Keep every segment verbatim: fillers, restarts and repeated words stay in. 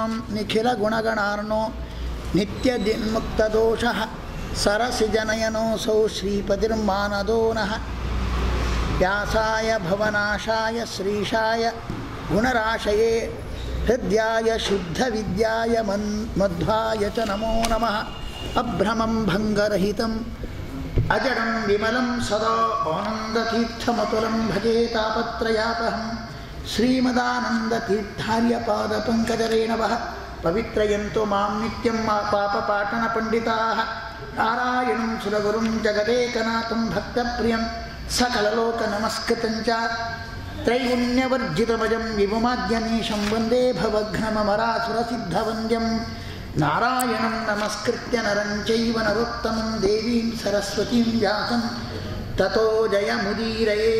ನಿಖಿಲ ಗುಣಗಣಾರ್ಣೋ ನಿತ್ಯ ದಿನ್ಮುಕ್ತದೋಷ ಸರಸಿಜನಯನೋಸೌ ಶ್ರೀಪತಿರ್ಮಾನದೋ ನಃ ವ್ಯಾಸಾಯ ಭವನಾಶಾಯ ಶ್ರೀಶಾಯ ಗುಣರಾಶಯೇ ಹೃದ್ಯಾಯ ಶುದ್ಧವಿದ್ಯಾಯ ಮನ್ ಮಧ್ವಾಯ ಚ ನಮೋ ನಮಃ ಅಭ್ರಮಂ ಭಂಗರಹಿತಂ ಅಜಡಂ ವಿಮಲಂ ಸದಾ ಆನಂದತೀರ್ಥಮತುಲಂ ಭಜೆ ತಾಪತ್ರಯಾಪಹಂ ಶ್ರೀಮದಾನಂದತೀರ್ಥಾರ್ಯ ಪಾದಪಂಕಜರೇಣವಃ ಪವಿತ್ರಯಂತು ಮಾಂ ನಿತ್ಯಂ ಪಾಪಪಾಟನಪಂಡಿತಾಃ ನಾರಾಯಣಂ ಸುರಗುರುಂ ಜಗದೇಕನಾಥಂ ಭಕ್ತಪ್ರಿಯಂ ಸಕಲಲೋಕನಮಸ್ಕೃತಂ ಚ ತ್ರೈಗುಣ್ಯವರ್ಜಿತಮಜಂ ವಿಭುಮಾದ್ಯಮೀಶಂ ವಂದೇ ಭವಘ್ನಮರಾಸುರಸಿದ್ಧವಂದ್ಯಂ ನಾರಾಯಣಂ ನಮಸ್ಕೃತ್ಯ ನರಂ ಚೈವ ನರೋತ್ತಮಂ ದೇವೀಂ ಸರಸ್ವತೀಂ ವ್ಯಾಸಂ ತತೋ ಜಯಮುದೀರಯೇ.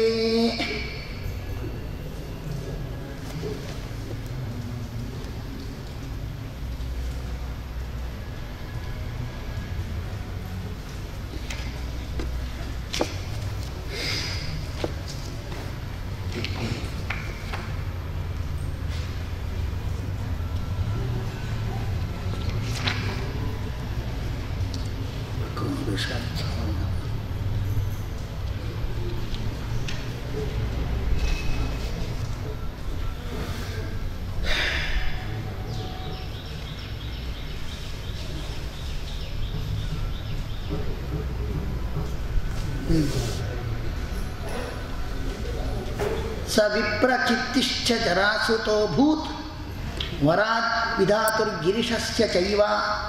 ಸ ವಿಪ್ರಚಿತ್ತಿಶ್ಚ ಜರಾಸುತೋ ಭೂತ್ ವರಾತ್ ವಿಧಾತುರ್ಗಿರಿಶಸ್ಯ ಚೈವ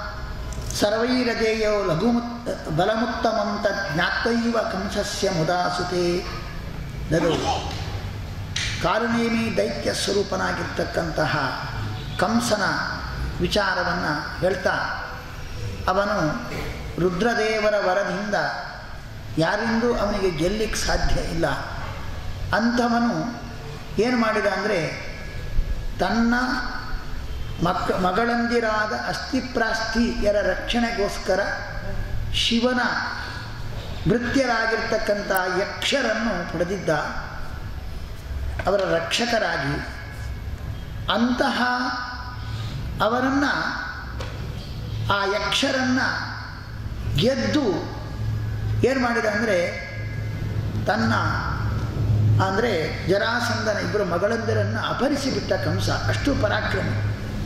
ಸರ್ವೈರದೇಯೋ ಲಘುಮುತ್ ಬಲಮುತ್ತಮಂ ತದ್ ಜ್ಞಾತ್ವೈವ ಕಂಸಸ್ಯ ಮುದಾಸುತೆ. ದದು ಕಾರುನೇಮಿ ದೈತ್ಯ ಸ್ವರೂಪನಾಗಿರ್ತಕ್ಕಂತಹ ಕಂಸನ ವಿಚಾರವನ್ನು ಹೇಳ್ತಾ, ಅವನು ರುದ್ರದೇವರ ವರದಿಂದ ಯಾರಿಂದೂ ಅವನಿಗೆ ಗೆಲ್ಲಿಕ್ಕೆ ಸಾಧ್ಯ ಇಲ್ಲ. ಅಂಥವನು ಏನು ಮಾಡಿದ ಅಂದರೆ, ತನ್ನ ಮಕ್ಕ ಮಗಳಂದಿರಾದ ಅಸ್ಥಿಪ್ರಾಸ್ಥಿಯರ ರಕ್ಷಣೆಗೋಸ್ಕರ ಶಿವನ ಭೃತ್ಯರಾಗಿರ್ತಕ್ಕಂಥ ಯಕ್ಷರನ್ನು ಪಡೆದಿದ್ದ, ಅವರ ರಕ್ಷಕರಾಗಿ. ಅಂತಹ ಅವರನ್ನು, ಆ ಯಕ್ಷರನ್ನು ಗೆದ್ದು ಏನು ಮಾಡಿದ ಅಂದರೆ, ತನ್ನ ಅಂದರೆ ಜರಾಸಂಧನ ಇಬ್ಬರು ಮಗಳಂದಿರನ್ನು ಅಪಹರಿಸಿಬಿಟ್ಟ ಕಂಸ. ಅಷ್ಟು ಪರಾಕ್ರಮಿ.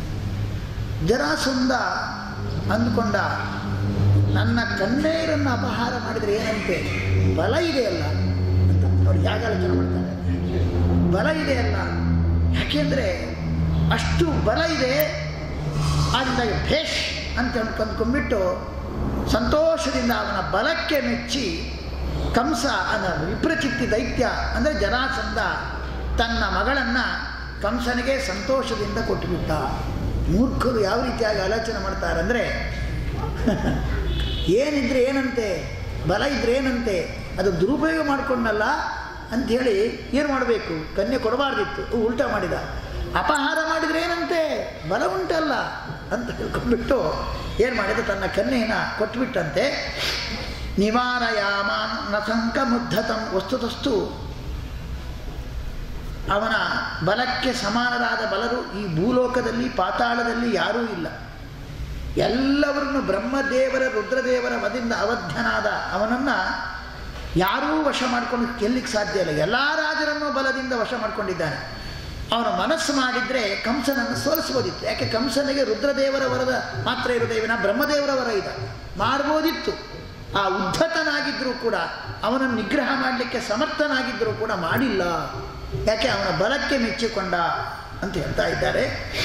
ಜರಾಸಂಧ ಅಂದ್ಕೊಂಡ, ನನ್ನ ಕನ್ನೆಯರನ್ನು ಅಪಹಾರ ಮಾಡಿದರೆ ಏನಂತೆ, ಬಲ ಇದೆಯಲ್ಲ ಅಂತ. ನೋಡಿ ಯಾಗ ಆಲೋಚನೆ ಮಾಡ್ತಾರೆ, ಬಲ ಇದೆಯಲ್ಲ, ಯಾಕೆಂದರೆ ಅಷ್ಟು ಬಲ ಇದೆ. ಆದ್ದರಿಂದ ಭೇಷ್ ಅಂತ ಅಂದ್ಕೊಂಡ್ಬಿಟ್ಟು ಸಂತೋಷದಿಂದ ಅವನ ಬಲಕ್ಕೆ ಮೆಚ್ಚಿ ಕಂಸ ಅನ್ನೋ ವಿಪ್ರಚಿತ್ತಿ ದೈತ್ಯ ಅಂದರೆ ಜರಾಸಂಧ ತನ್ನ ಮಗಳನ್ನು ಕಂಸನಿಗೆ ಸಂತೋಷದಿಂದ ಕೊಟ್ಟುಬಿಟ್ಟ. ಮೂರ್ಖರು ಯಾವ ರೀತಿಯಾಗಿ ಆಲೋಚನೆ ಮಾಡ್ತಾರೆ ಅಂದರೆ, ಏನಿದ್ರೆ ಏನಂತೆ, ಬಲ ಇದ್ರೆ ಏನಂತೆ, ಅದು ದುರುಪಯೋಗ ಮಾಡಿಕೊಂಡಲ್ಲ ಅಂಥೇಳಿ ಏನು ಮಾಡಬೇಕು, ಕನ್ಯೆ ಕೊಡಬಾರ್ದಿತ್ತು, ಉಲ್ಟಾ ಮಾಡಿದ. ಅಪಹಾರ ಮಾಡಿದರೆ ಏನಂತೆ, ಬಲ ಉಂಟಲ್ಲ ಅಂತ ತಿಳ್ಕೊಂಡ್ಬಿಟ್ಟು ಏನು ಮಾಡಿದ, ತನ್ನ ಕನ್ಯೆಯನ್ನು ಕೊಟ್ಬಿಟ್ಟಂತೆ. ನಿವಾರಯಾಮಾನ್ ನಸಂಕ ಮುದ್ಧತಂ. ವಸ್ತುತಸ್ತು ಅವನ ಬಲಕ್ಕೆ ಸಮಾನರಾದ ಬಲರು ಈ ಭೂಲೋಕದಲ್ಲಿ ಪಾತಾಳದಲ್ಲಿ ಯಾರೂ ಇಲ್ಲ. ಎಲ್ಲವರನ್ನು ಬ್ರಹ್ಮದೇವರ ರುದ್ರದೇವರ ವದಿಂದ ಅವಧ್ಯನಾದ ಅವನನ್ನು ಯಾರೂ ವಶ ಮಾಡ್ಕೊಂಡು ಗೆಲ್ಲಿಕ್ಕೆ ಸಾಧ್ಯ ಇಲ್ಲ. ಎಲ್ಲ ರಾಜರನ್ನು ಬಲದಿಂದ ವಶ ಮಾಡಿಕೊಂಡಿದ್ದಾನೆ. ಅವನ ಮನಸ್ಸು ಮಾಡಿದರೆ ಕಂಸನನ್ನು ಸೋಲಿಸ್ಬೋದಿತ್ತು. ಯಾಕೆ, ಕಂಸನಿಗೆ ರುದ್ರದೇವರ ವರದ ಮಾತ್ರ ಇರುವುದೇವಿನ ಬ್ರಹ್ಮದೇವರ ವರ ಇದೆ, ಮಾಡ್ಬೋದಿತ್ತು. ಆ ಉದ್ಧತನಾಗಿದ್ದರೂ ಕೂಡ, ಅವನನ್ನು ನಿಗ್ರಹ ಮಾಡಲಿಕ್ಕೆ ಸಮರ್ಥನಾಗಿದ್ದರೂ ಕೂಡ ಮಾಡಿಲ್ಲ. ಯಾಕೆ, ಅವನ ಬಲಕ್ಕೆ ಮೆಚ್ಚಿಕೊಂಡ ಅಂತ ಹೇಳ್ತಾ ಇದ್ದಾರೆ.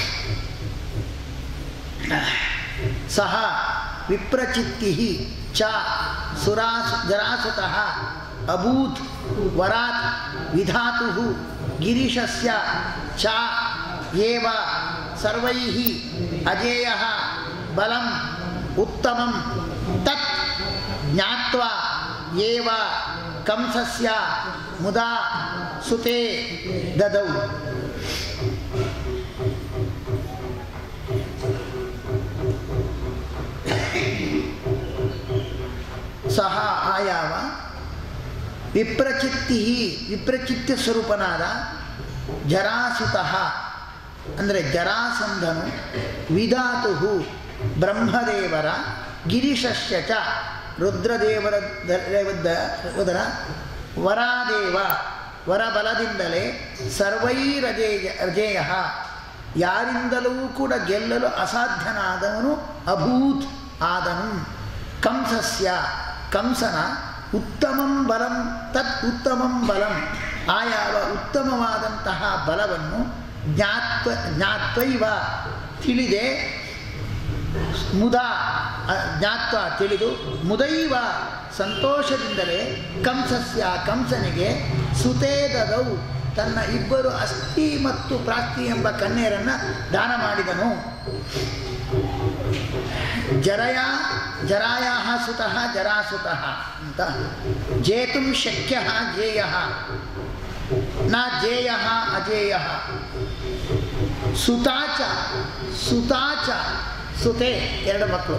ಸಹ ವಿಪ್ರಚಿತ್ತಿ ಚ ಸುರಾಸ್ ಜರಾಸುತಃ ಅಭೂತ್ ವರಾತ್ ವಿಧಾತು ಗಿರಿಶಸ್ಯ ಚ ಏವ ಸರ್ವೈಃ ಅಜೇಯಃ ಬಲಂ ಉತ್ತಮಂ ತತ್ ಜ್ಞಾತ್ವಾ ಏವ ಕಂಸಸ್ಯ ಮುದಾ ಸುತೆ ದದೌ. ಸಹ ಆಯಾವ ವಿಪ್ರಚಿತ್ತಿ ವಿಪ್ರಚಿತ್ಯ ಸ್ವರೂಪನಾದ ಜರಾಸುತಃ ಅಂದರೆ ಜರಾಸಂಧನು ವಿಧಾತು ಬ್ರಹ್ಮದೇವರ ಗಿರಿಶಸ್ಯ ಚ ರುದ್ರದೇವರ ದೇವರ ವರಾದೇವ ವರಬಲದಿಂದಲೇ ಸರ್ವೈರಜೇಯ ಅಜೇಯ ಯಾರಿಂದಲೂ ಕೂಡ ಗೆಲ್ಲಲು ಅಸಾಧ್ಯನಾದವನು ಅಭೂತ್ ಆದನು. ಕಂಸಸ್ಯ ಕಂಸನ ಉತ್ತಮಂ ಬಲಂ ತತ್ ಉತ್ತಮಂ ಬಲಂ ಆಯಾವ ಉತ್ತಮವಾದಂತಹ ಬಲವನ್ನು ಜ್ಞಾತ್ವ ಜ್ಞಾತ್ವೈವ ತಿಳಿದೆ ಮುದ ಜ್ಞಾತ್ವ ತಿಳಿದು ಮುದೈವ ಸಂತೋಷದಿಂದಲೇ ಕಂಸಸ್ಯ ಕಂಸನಿಗೆ ಸುತೇದದೌ ತನ್ನ ಇಬ್ಬರು ಅಸ್ಥಿ ಮತ್ತು ಪ್ರಾಸ್ತಿ ಎಂಬ ಕನ್ಯರನ್ನು ದಾನ ಮಾಡಿದನು. ಜರಯ ಜರಾಯ ಸುತಃ ಜರಾಸುತಃ ಅಂತ ಜೇತುಂ ಶಕ್ಯ ಜೇಯ ನ ಜೇಯ ಅಜೇಯ ಸುತಾಚ ಸುತಾಚ ಸುತೆ ಎರಡು ಮಕ್ಕಳು.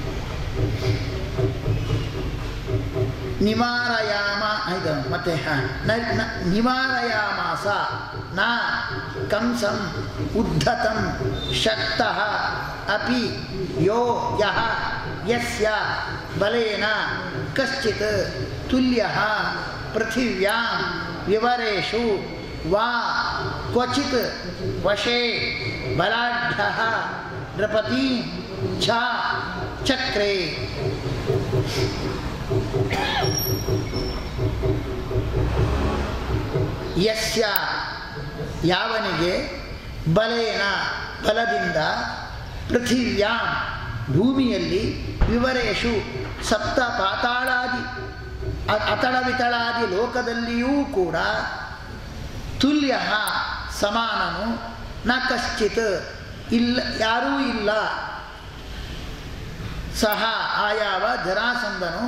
ನಿವಾರಯಾಮ ಇದು ಮತ್ತೆ ನಿವಾರಯಾಮಾಸ ನ ಕಂಸಂ ಉದ್ಧತಂ ಶಕ್ತಃ ಅಪಿ ಯೋ ಯಃ ಯಸ್ಯ ಬಲೇನ ಕಶ್ಚಿತ್ ತುಲ್ಯಃ ಪೃಥಿವ್ಯಾಂ ವಿವರೇಷು ವಾ ಕ್ವಚಿತ್ ವಶೇ ಬಲಾಢ್ಯಃ ನೃಪತಿ ಛ ಚಕ್ರೇ. ಯಸ್ಯ ಯಾವನಿಗೆ ಬಲೇನ ಬಲದಿಂದ ಪೃಥಿವ್ಯಾಂ ಭೂಮಿಯಲ್ಲಿ ವಿವರೇಷು ಸಪ್ತ ಪಾತಾಳಾದಿ ಅತಳ ವಿತಳಾದಿ ಲೋಕದಲ್ಲಿಯೂ ಕೂಡ ತುಲ್ಯ ಸಮಾನನು ನ ಕಶ್ಚಿತ್ ಇಲ್ಲ ಯಾರೂ ಇಲ್ಲ. ಸಹ ಆಯಾವ ಜರಾಸಂಧನು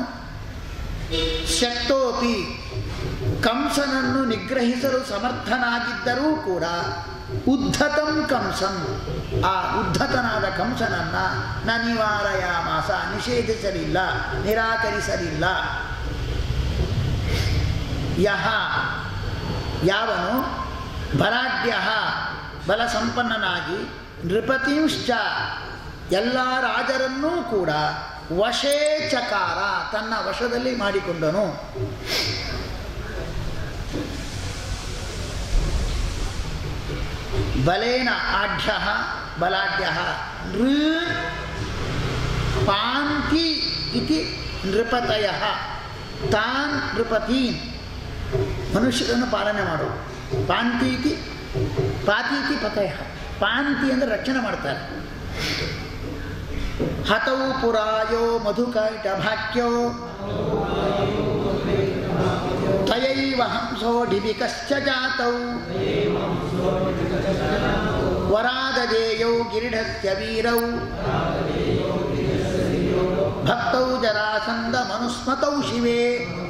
ಶಕ್ತೋಪಿ ಕಂಸನನ್ನು ನಿಗ್ರಹಿಸಲು ಸಮರ್ಥನಾಗಿದ್ದರೂ ಕೂಡ ಉದ್ಧತಂ ಕಂಸಂ ಆ ಉದ್ಧತನಾದ ಕಂಸನನ್ನು ನ ನಿವಾರಯಾಮಾಸ ನಿಷೇಧಿಸಲಿಲ್ಲ, ನಿರಾಕರಿಸಲಿಲ್ಲ. ಯಹ ಯಾವನು ಬಲಾಢ್ಯ ಬಲ ಸಂಪನ್ನನಾಗಿ ನೃಪತಿಂಶ್ಚ ಎಲ್ಲ ರಾಜರನ್ನೂ ಕೂಡ ವಶೇ ಚಕಾರ ತನ್ನ ವಶದಲ್ಲಿ ಮಾಡಿಕೊಂಡನು. ಬಲೇನ ಆಢ್ಯ ಬಲಾಢ್ಯ ನೃ ಪಾಂತಿ ಇತಿ ನೃಪತಯ ತಾನ್ ನೃಪತೀನ್ ಮನುಷ್ಯರನ್ನು ಪಾಲನೆ ಮಾಡು. ಪಾಂತಿ ಇತಿ ಪಾತಿ ಇತಿ ಪತಯ ಪಾಂತಿ ಅಂದರೆ ರಕ್ಷಣೆ ಮಾಡ್ತಾರೆ. ಹತೌ ಪುರಾಯೋ ಮಧುಕೈಟಭಾಕ್ಯೋ ತಯೈವ ಹಂಸೋ ಡಿಬಿಕಶ್ಚ ಜಾತೌ ವರಾದಜೇಯೌ ಗಿರಿಢಸ್ಯ ವೀರೌ ಭಕ್ತೌ ಜರಾಸಂಧ ಮನುಸ್ಮತೌ ಶಿವೇ.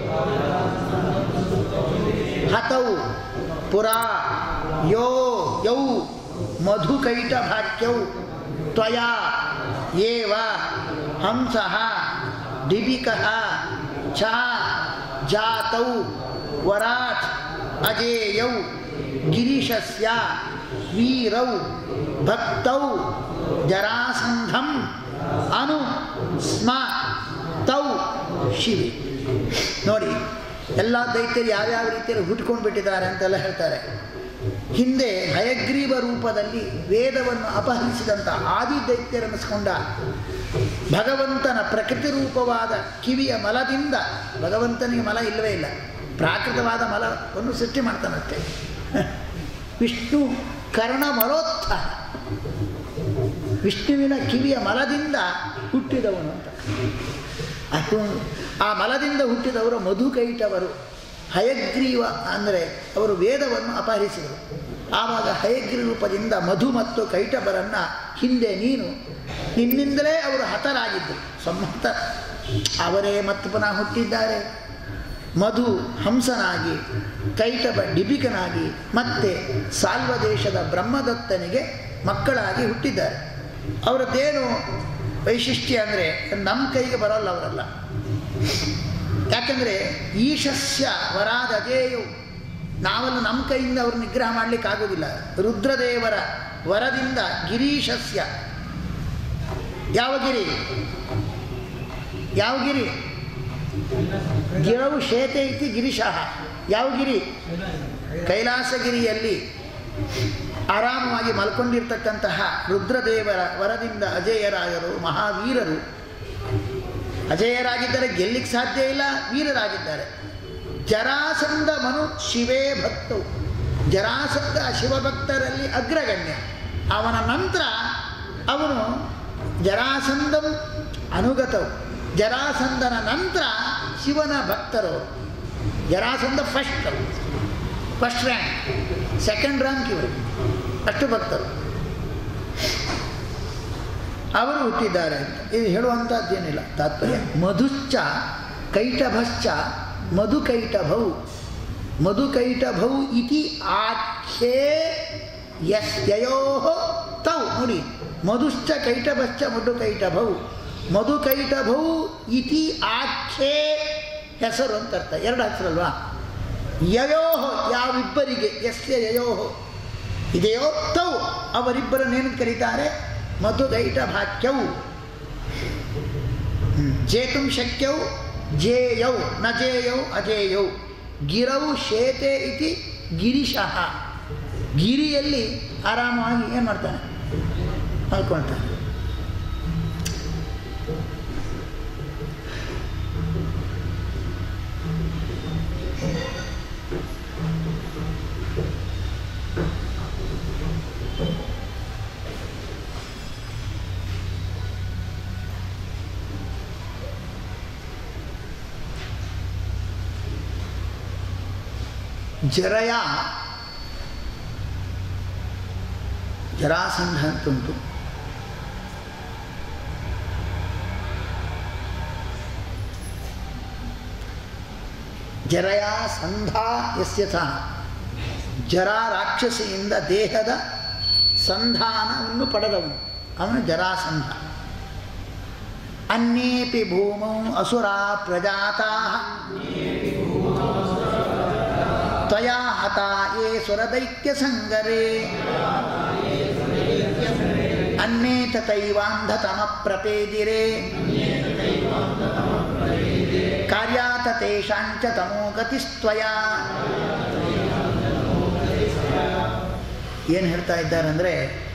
ಹತೌ ಪುರಾ ಯೋ ಯೌ ಮಧುಕೈಟಭಾಕ್ಯೌ ತ್ವಯಾ ಏವ ಹಂಸಃ ಡಿಬಿಕಃ ಚ ಜಾತೌ ವರಾಟ್ ಅಜೇಯೌ ಗಿರೀಶಸ್ಯ ವೀರೌ ಭಕ್ತೌ ಜರಾಸಂಧಂ ಅನು ಸ್ಮ ತೌ ಶಿವಿ. ನೋಡಿ, ಎಲ್ಲ ದೈತ್ಯರು ಯಾವ್ಯಾವ ರೀತಿಯಲ್ಲಿ ಹುಟ್ಕೊಂಡು ಬಿಟ್ಟಿದ್ದಾರೆ ಅಂತೆಲ್ಲ ಹೇಳ್ತಾರೆ. ಹಿಂದೆ ಹಯಗ್ರೀವ ರೂಪದಲ್ಲಿ ವೇದವನ್ನು ಅಪಹರಿಸಿದಂಥ ಆದಿ ದೈತ್ಯರನ್ನಿಸ್ಕೊಂಡ ಭಗವಂತನ ಪ್ರಕೃತಿ ರೂಪವಾದ ಕಿವಿಯ ಮಲದಿಂದ, ಭಗವಂತನಿಗೆ ಮಲ ಇಲ್ಲವೇ ಇಲ್ಲ, ಪ್ರಾಕೃತವಾದ ಮಲವನ್ನು ಸೃಷ್ಟಿ ಮಾಡ್ತಾನಷ್ಟೆ. ವಿಷ್ಣು ಕರ್ಣ ಮಲೋತ್ಥ, ವಿಷ್ಣುವಿನ ಕಿವಿಯ ಮಲದಿಂದ ಹುಟ್ಟಿದವನು ಅಂತ. ಅದು ಆ ಮಲದಿಂದ ಹುಟ್ಟಿದವರು ಮಧುಕೈಟವರು. ಹಯಗ್ರೀವ ಅಂದರೆ ಅವರು ವೇದವನ್ನು ಅಪಹರಿಸಿದರು. ಆವಾಗ ಹಯಗ್ರೀವ ರೂಪದಿಂದ ಮಧು ಮತ್ತು ಕೈಟಬರನ್ನು ಹಿಂದೆ ನೀನು ನಿನ್ನಿಂದಲೇ ಅವರು ಹತರಾಗಿದ್ದರು. ಸಮ್ಮತ ಅವರೇ ಮತ್ತು ಪುನಃ ಹುಟ್ಟಿದ್ದಾರೆ. ಮಧು ಹಂಸನಾಗಿ, ಕೈಟಬ ಡಿಬಿಕನಾಗಿ, ಮತ್ತೆ ಸಾಲ್ವ ದೇಶದ ಬ್ರಹ್ಮದತ್ತನಿಗೆ ಮಕ್ಕಳಾಗಿ ಹುಟ್ಟಿದ್ದಾರೆ. ಅವರದ್ದೇನು ವೈಶಿಷ್ಟ್ಯ ಅಂದರೆ ನಮ್ಮ ಕೈಗೆ ಬರೋಲ್ಲ ಅವರಲ್ಲ. ಯಾಕಂದರೆ ಈಶಸ್ಯ ವರಾದ ಅಜೇಯು, ನಾವೆಲ್ಲ ನಮ್ಮ ಕೈಯಿಂದ ಅವರು ನಿಗ್ರಹ ಮಾಡಲಿಕ್ಕಾಗೋದಿಲ್ಲ. ರುದ್ರದೇವರ ವರದಿಂದ ಗಿರೀಶಸ್ಯ. ಯಾವ ಗಿರಿ? ಯಾವ ಗಿರಿ? ಗಿರವು ಶೇತೆ ಇತಿ ಗಿರಿಶಃ. ಯಾವ ಗಿರಿ? ಕೈಲಾಸಗಿರಿಯಲ್ಲಿ ಆರಾಮವಾಗಿ ಮಲ್ಕೊಂಡಿರ್ತಕ್ಕಂತಹ ರುದ್ರದೇವರ ವರದಿಂದ ಅಜೇಯರಾಯರು, ಮಹಾವೀರರು. ಅಜೇಯರಾಗಿದ್ದರೆ ಗೆಲ್ಲಿಕ್ಕೆ ಸಾಧ್ಯ ಇಲ್ಲ, ವೀರರಾಗಿದ್ದಾರೆ. ಜರಾಸಂಧ ಮನು ಶಿವೇ ಭಕ್ತವು. ಜರಾಸಂಧ ಶಿವಭಕ್ತರಲ್ಲಿ ಅಗ್ರಗಣ್ಯ. ಅವನ ನಂತರ ಅವನು ಜರಾಸಂಧಂ ಅನುಗತವು. ಜರಾಸಂಧನ ನಂತರ ಶಿವನ ಭಕ್ತರು. Jarasandha first first rank, second rank ಇವರು, ಅಷ್ಟು ಭಕ್ತರು ಅವರು ಹುಟ್ಟಿದ್ದಾರೆ ಅಂತ ಇದು ಹೇಳುವಂಥದ್ದೇನಿಲ್ಲ ತಾತ್ಪರ್ಯ. ಮಧುಶ್ಚ ಕೈಟಭಶ್ಚ ಮಧುಕೈಟಭೌ. ಮಧುಕೈಟಭೌ ಇತಿ ಆಖ್ಯೇ ಯಸ್ಯಯೋ ತೌ. ನೋಡಿ, ಮಧುಶ್ಚ ಕೈಟಭಶ್ಚ ಮಧುಕೈಟಭೌ. ಮಧುಕೈಟಭೌ ಇತಿ ಆಖ್ಯೇ ಹೆಸರು ಅಂತ ಅರ್ಥ. ಎರಡು ಹೆಸರಲ್ವಾ? ಯಯೋ ಯಾವಿಬ್ಬರಿಗೆ, ಯಸ್ಯ ಯಯೋ ಇದೆಯೋ ತೌ ಅವರಿಬ್ಬರನ್ನೇನು ಕರೀತಾರೆ? ಮಧುಕೈಟಭಾಖ್ಯೌ. ಜೇತುಂ ಶಕ್ಯೌ ಜೇಯೌ ನ ಜೇಯೌ ಅಜೇಯೌ. ಗಿರೌ ಶೇತೆ ಇತಿ ಗಿರಿಶಃ. ಗಿರಿಯಲ್ಲಿ ಆರಾಮವಾಗಿ ಏನು ಮಾಡ್ತಾನೆ? ಮಲ್ಕೊಳ್ತಾನೆ. ಜರಯ ಜರಾಸಂಧ ಅಂತುಂಟು. ಜರಯ ಸಂಧ ಯಸ್ಯ ಸಹ. ಜರ ರಾಕ್ಷಸಿಯಿಂದ ದೇಹದ ಸಂಧಾನವನ್ನು ಪಡೆದವನು ಅವನು ಜರಾಸಂಧ. ಅನ್ಯೇಪಿ ಭೂಮೌ ಅಸುರಾ ಪ್ರಜಾತಾಃ ತ್ವಯಾ ಹತಾ ಯೇ ಸುರದೈತ್ಯ ಸಂಗರೇ ಅನ್ಯೇ ತಥೈವಾಂಧತಮ ಪ್ರಪೇದಿರೇ ಕಾರ್ಯಾತ ತೇಷಾಂಚ ತಮೋ ಗತಿಸ್ತ್ವಯಾ. ಏನು ಹೇಳ್ತಾ ಇದ್ದಾರೆ ಅಂದರೆ,